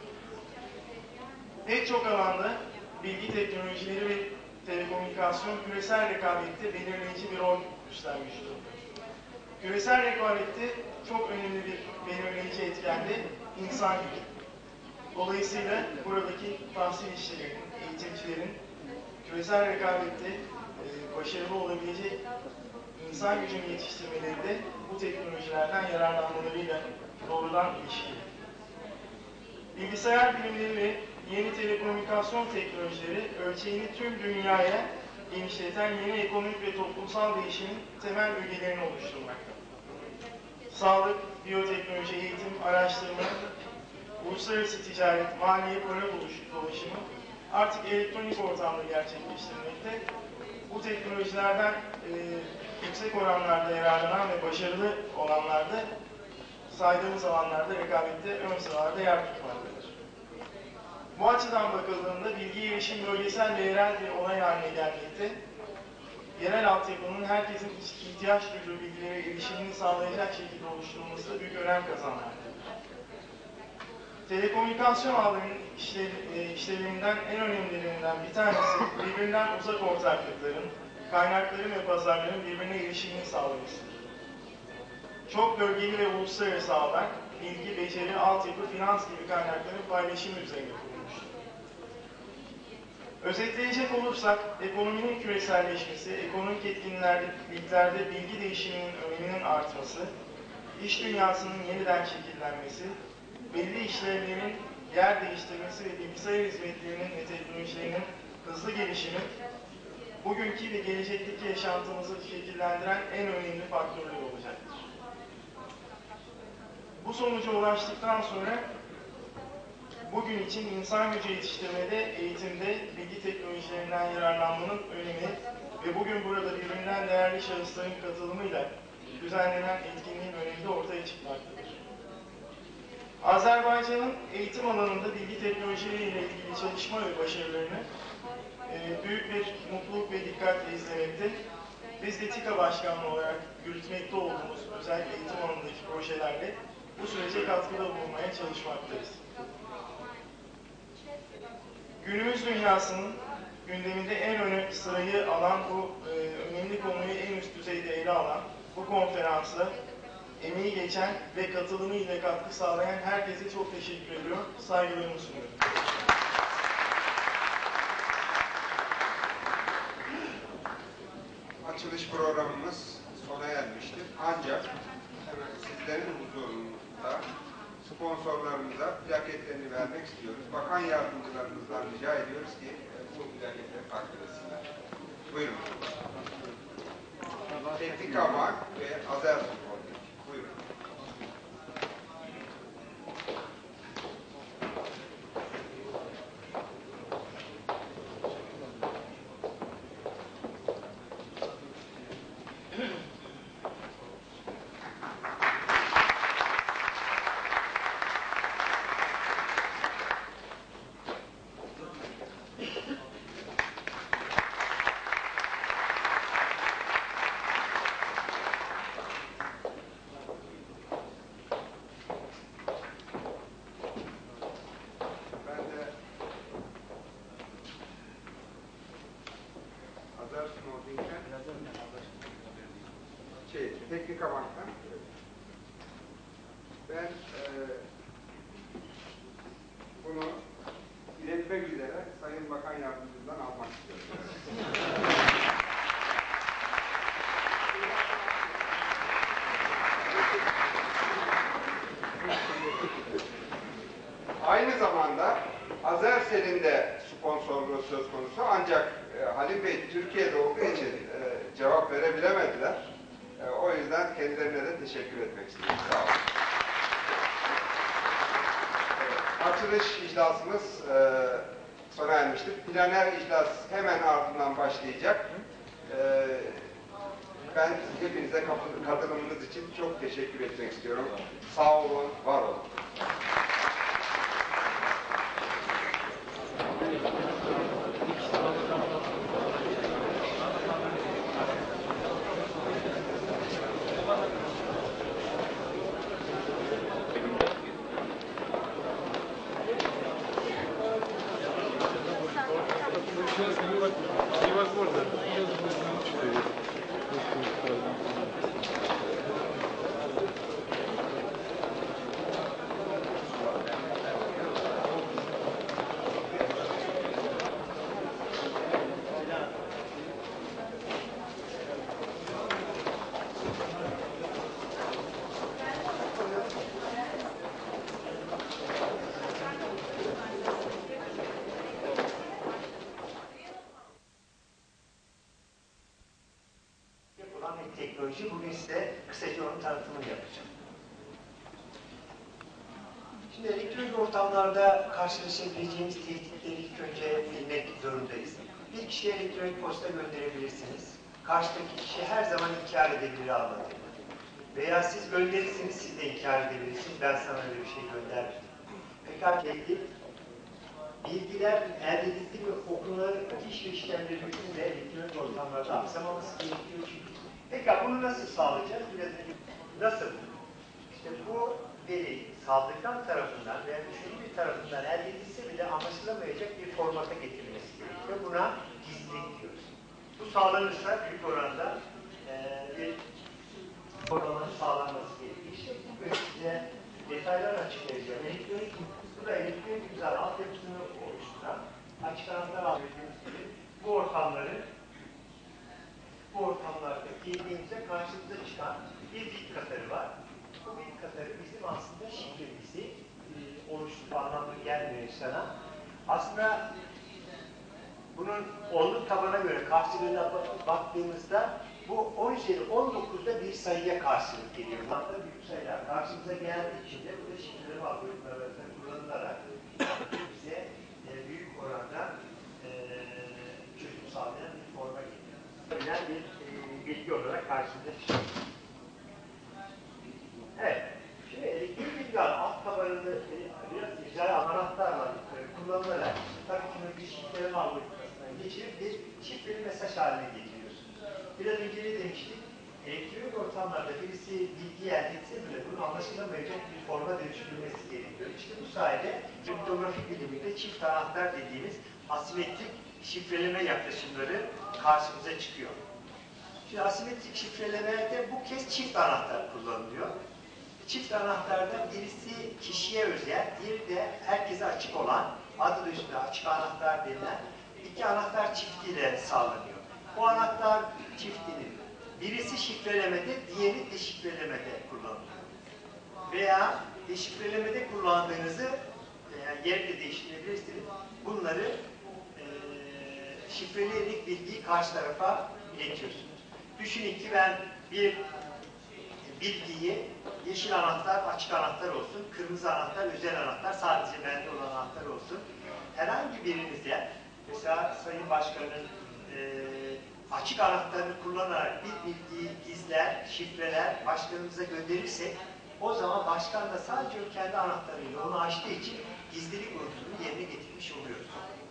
Pek çok alanda bilgi teknolojileri ve telekomünikasyon küresel rekabette belirleyici bir rol üstlenmiş durumda. Küresel rekabette çok önemli bir belirleyici etken de insan gücü. Dolayısıyla buradaki tahsil işçilerinin, eğitimcilerin küresel rekabette başarılı olabilecek insan gücünü yetiştirmeleri de bu teknolojilerden yararlanmalarıyla doğrudan ilişkili. Bilgisayar bilimleri ve yeni telekomünikasyon teknolojileri ölçeğini tüm dünyaya genişleten yeni ekonomik ve toplumsal değişimin temel ögelerini oluşturmakta. Sağlık, biyoteknoloji, eğitim, araştırma, uluslararası ticaret, maliye, para dolaşımı artık elektronik ortamda gerçekleştirilmekte. Bu teknolojilerden yüksek oranlarda yararlanan ve başarılı olanlarda saydığımız alanlarda rekabette ön sıralarda yer tutmaktadır. Bu açıdan bakıldığında bilgi erişim bölgesel ve yerel bir olay haline gelmekte. Yerel altyapının herkesin ihtiyaç duyduğu bilgilere erişimini sağlayacak şekilde oluşturulması da büyük önem kazanmaktadır. Telekomünikasyon ağlarının işlevlerinden en önemlilerinden bir tanesi birbirinden uzak ortaklıkların, kaynakların ve pazarların birbirine erişimini sağlamasıdır. Çok bölgeli ve uluslararası ağlar, bilgi, beceri, altyapı, finans gibi kaynakların paylaşımı üzerine kurulmuştur. Özetleyecek olursak, ekonominin küreselleşmesi, ekonomik etkinliklerde bilgi değişiminin öneminin artması, iş dünyasının yeniden şekillenmesi, belli işlevlerin yer değiştirmesi ve bilgisayar hizmetlerinin ve teknolojilerinin hızlı gelişimi, bugünkü ve gelecekteki yaşantımızı şekillendiren en önemli faktörler olacaktır. Bu sonuca ulaştıktan sonra, bugün için insan gücü yetiştirmede, eğitimde, bilgi teknolojilerinden yararlanmanın önemi ve bugün burada birbirinden değerli şahısların katılımıyla düzenlenen etkinliğin önemi de ortaya çıkmaktadır. Azerbaycan'ın eğitim alanında bilgi teknolojileriyle ilgili çalışma ve başarılarını büyük bir mutluluk ve dikkatle izlemekte. Biz de TİKA Başkanlığı olarak yürütmekte olduğumuz özel eğitim alanındaki projelerle bu sürece katkıda bulunmaya çalışmaktayız. Günümüz dünyasının gündeminde en öne sırayı alan bu önemli konuyu en üst düzeyde ele alan bu konferansa emeği geçen ve katılımı ile katkı sağlayan herkese çok teşekkür ediyorum. Saygılarımı sunuyorum. Açılış programımız sona ermiştir. Ancak sizlerin huzurunda sponsorlarımıza plaketlerini vermek istiyoruz. Bakan yardımcılarımızdan rica ediyoruz ki bu plaketleri takdim etsinler. Buyurun. Teknika Bank ve Azerspor. Buyurun. Teknika Bank'tan. Ben bunu iletmek üzere Sayın Bakan Yardımcımdan almak istiyorum. Aynı zamanda Azersel'in de sponsorluğu söz konusu ancak Halim Bey Türkiye'de olduğu için cevap verebilemediler. O yüzden kendilerine de teşekkür etmek istiyorum. Sağ olun. Açılış iclasımız sona ermiştir. Planer iclas hemen ardından başlayacak. Ben hepinize katılımınız için çok teşekkür etmek istiyorum. Sağ olun, var olun. Teknoloji. Bugün size kısaca onun tanıtımını yapacağım. Şimdi elektronik ortamlarda karşılaşabileceğimiz tehditleri ilk önce bilmek zorundayız. Bir kişiye elektronik posta gönderebilirsiniz. Karşıdaki kişi her zaman inkar edebilir almadığını. Veya siz gönderirsiniz, siz de inkar edebilirsiniz. Ben sana öyle bir şey göndermedim. PKK'li bilgiler elde edildi ve okunanın iş ve işlemlerimizin de elektronik ortamlarda aksamaması gerekiyor. Peki bunu nasıl sağlayacağız? Biraz önce nasıl? İşte bu veri saldırgan tarafından veya düşünce bir tarafından elde edilse bile anlaşılamayacak bir formata getirilmesi gerekiyor. Buna gizlilik diyoruz. Bu sağlanırsa büyük oranda bir formatın sağlanması gerekiyor. İşte bu size detaylar açıklayacağım. Elektronik imza altyapısını oluşturan açık anahtar altyapısının gibi bu ortamlardaki imza karşımıza çıkan bir bit katarı var. Bu bit katarı bizim aslında şifremizi oluşturup anlamlı gelmiyor sana. Aslında bunun onluk tabana göre karşılığına baktığımızda bu 10 üzeri 19'da bir sayıya karşılık geliyor. Hatta büyük sayılar karşımıza geldiği için de bu da şifreleme algoritmaları kullanılarak bize büyük oranda çözüm sağlayan bir forma geliyor. Bir bilgi olarak karşımıza çıkıyor. Evet. Şimdi elektrik bilgiler alt tabanında biraz icra anahtarla kullanılarak tabii ki bir şifreleme algoritmasından geçirip bir şifreli mesaj haline getiriyorsunuz. Biraz önce ne demiştik? Elektronik ortamlarda birisi bilgi elde etse bile bunun anlaşılamayacak bir forma dönüştürülmesi gerekiyor. İşte bu sayede kriptografi biliminde çift anahtar dediğimiz asimetrik şifreleme yaklaşımları karşımıza çıkıyor. Şimdi asimetrik şifrelemede bu kez çift anahtar kullanılıyor. Çift anahtarda birisi kişiye özel, diğeri de herkese açık olan, adı da üstünde açık anahtar denilen iki anahtar çiftiyle sağlanıyor. Bu anahtar çiftinin birisi şifrelemede, diğeri deşifrelemede kullanılıyor. Veya deşifrelemede kullandığınızı yer de değiştirebilirsiniz. Bunları şifreleyerek bilgiyi karşı tarafa iletiyorsunuz. Düşünün ki ben bir bilgiyi yeşil anahtar, açık anahtar olsun, kırmızı anahtar, özel anahtar, sadece bende olan anahtar olsun. Herhangi birinize, mesela Sayın Başkan'ın açık anahtarını kullanarak bir bilgiyi gizler, şifreler, başkanımıza gönderirsek, o zaman başkan da sadece o kendi anahtarıyla onu açtığı için gizlilik unsurunu yerine getirmiş oluyoruz.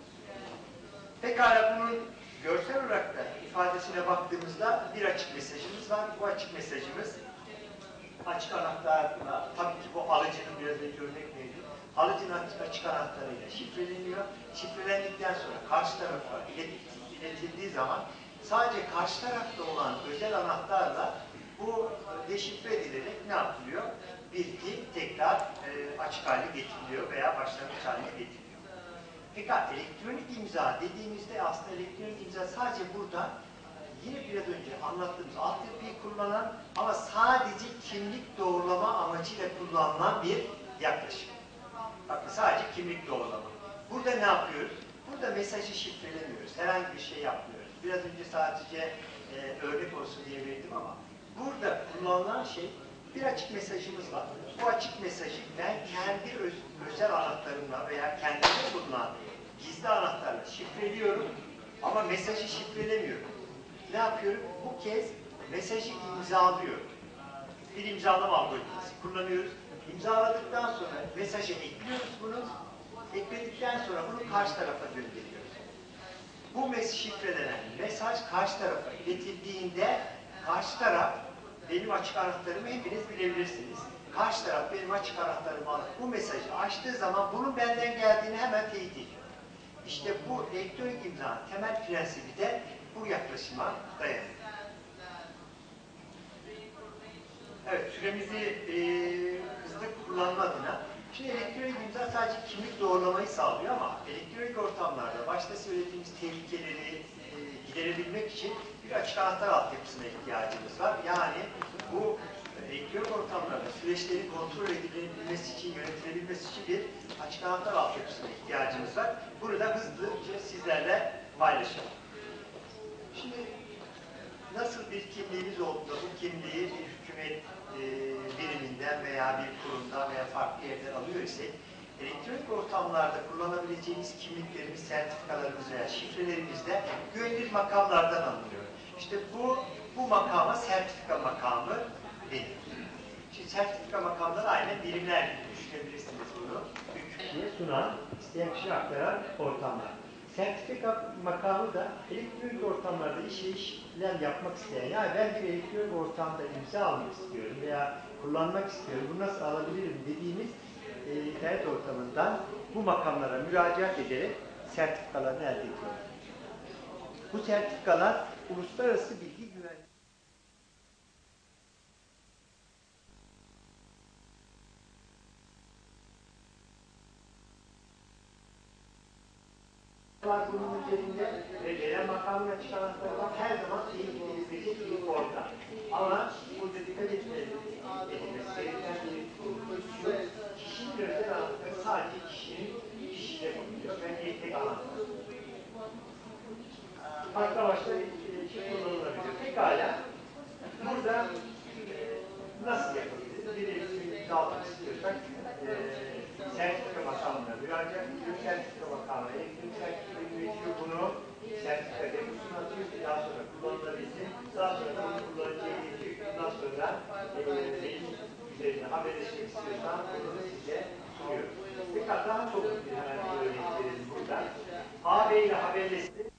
Pekala bunun görsel olarak da ifadesine baktığımızda bir açık mesajımız var. Bu açık mesajımız açık anahtarla, tabii ki bu alıcının biraz önce örnek verdim. Alıcının açık anahtarıyla şifreleniyor. Şifrelendikten sonra karşı tarafa iletildiği zaman sadece karşı tarafta olan özel anahtarla bu deşifre edilerek ne yapılıyor? Bilgi tekrar açık hale getiriliyor veya başlangıç haline getiriliyor. Fakat elektronik imza dediğimizde aslında elektronik imza sadece burada yine biraz önce anlattığımız altyapıyı kullanan ama sadece kimlik doğrulama amacıyla kullanılan bir yaklaşım. Bakın sadece kimlik doğrulama. Burada ne yapıyoruz? Burada mesajı şifrelemiyoruz. Herhangi bir şey yapmıyoruz. Biraz önce sadece örnek olsun diye verdim ama burada kullanılan şey bir açık mesajımız var. Bu açık mesajı ben kendi özel anahtarımla veya kendimde bulunan gizli anahtarla şifreliyorum ama mesajı şifrelemiyorum. Ne yapıyorum? Bu kez mesajı imzalıyorum. Bir imzalama algoritması kullanıyoruz. İmzaladıktan sonra mesajı ekliyoruz bunu. Ekledikten sonra bunu karşı tarafa gönderiyoruz. Bu şifrelenen mesaj karşı tarafa iletildiğinde karşı taraf benim açık anahtarımı hepiniz bilebilirsiniz. Karşı taraf benim açık anahtarımı alıp bu mesajı açtığı zaman bunun benden geldiğini hemen teyit ediyor. İşte bu elektronik imza temel prensibi de bu yaklaşıma dayanıyor. Evet, süremizi hızlı kullanma adına. Şimdi elektronik imza sadece kimlik doğrulamayı sağlıyor ama elektronik ortamlarda başta söylediğimiz tehlikeleri giderebilmek için bir açık anahtar altyapısına ihtiyacımız var. Yani bu elektronik ortamlarda süreçlerin kontrol edilebilmesi için, yönetilebilmesi için bir açık anahtar altyapısına ihtiyacımız var. Bunu da hızlıca sizlerle paylaşalım. Şimdi nasıl bir kimliğimiz olduğunda bu kimliği bir hükümet biriminden veya bir kurumdan veya farklı yerden alıyor isek, elektronik ortamlarda kullanabileceğimiz kimliklerimiz, sertifikalarımız veya şifrelerimiz de güvenilir makamlardan alınıyor. İşte bu makama sertifika makamı denir. Şimdi sertifika makamları aynen birimler gibi düşünebilirsiniz bunu. Kişiye sunan, isteyen kişiye aktaran ortamlar. Sertifika makamı da elektronik ortamlarda işlem yapmak isteyen, yani ben bir elektronik ortamda imza almak istiyorum veya kullanmak istiyorum, bunu nasıl alabilirim dediğimiz internet ortamından bu makamlara müracaat ederek sertifikalarını elde ediyor. Bu sertifikalar uluslararası bilgi güvenliği bunun üzerinde ve gelen makamına çıkanaklardan her zaman eğitilebilecek bir ortam. Ama burada dikkat edilmesi gereken bir husus, kişinin özel alanları sadece kişinin kişide bulunuyor ve tek alanlar. Farklı amaçla kullanılabilir. Pekala, burada nasıl yapabiliriz? Bir elektronik dağıtmak istiyorsak sertifika makamına müracaat ediyor, sertifika makamına elektronik sertifika üretiyor, bunu sertifika deposuna atıyor ki daha sonra kullanılabilsin, daha sonra da bunu kullanıcıya getiriyor, bundan sonra benim üzerine haberleşmek istiyorsan bunu size sunuyor. Pekala daha çok bir hemen bir örnek verelim burada. AB ile haberleşti.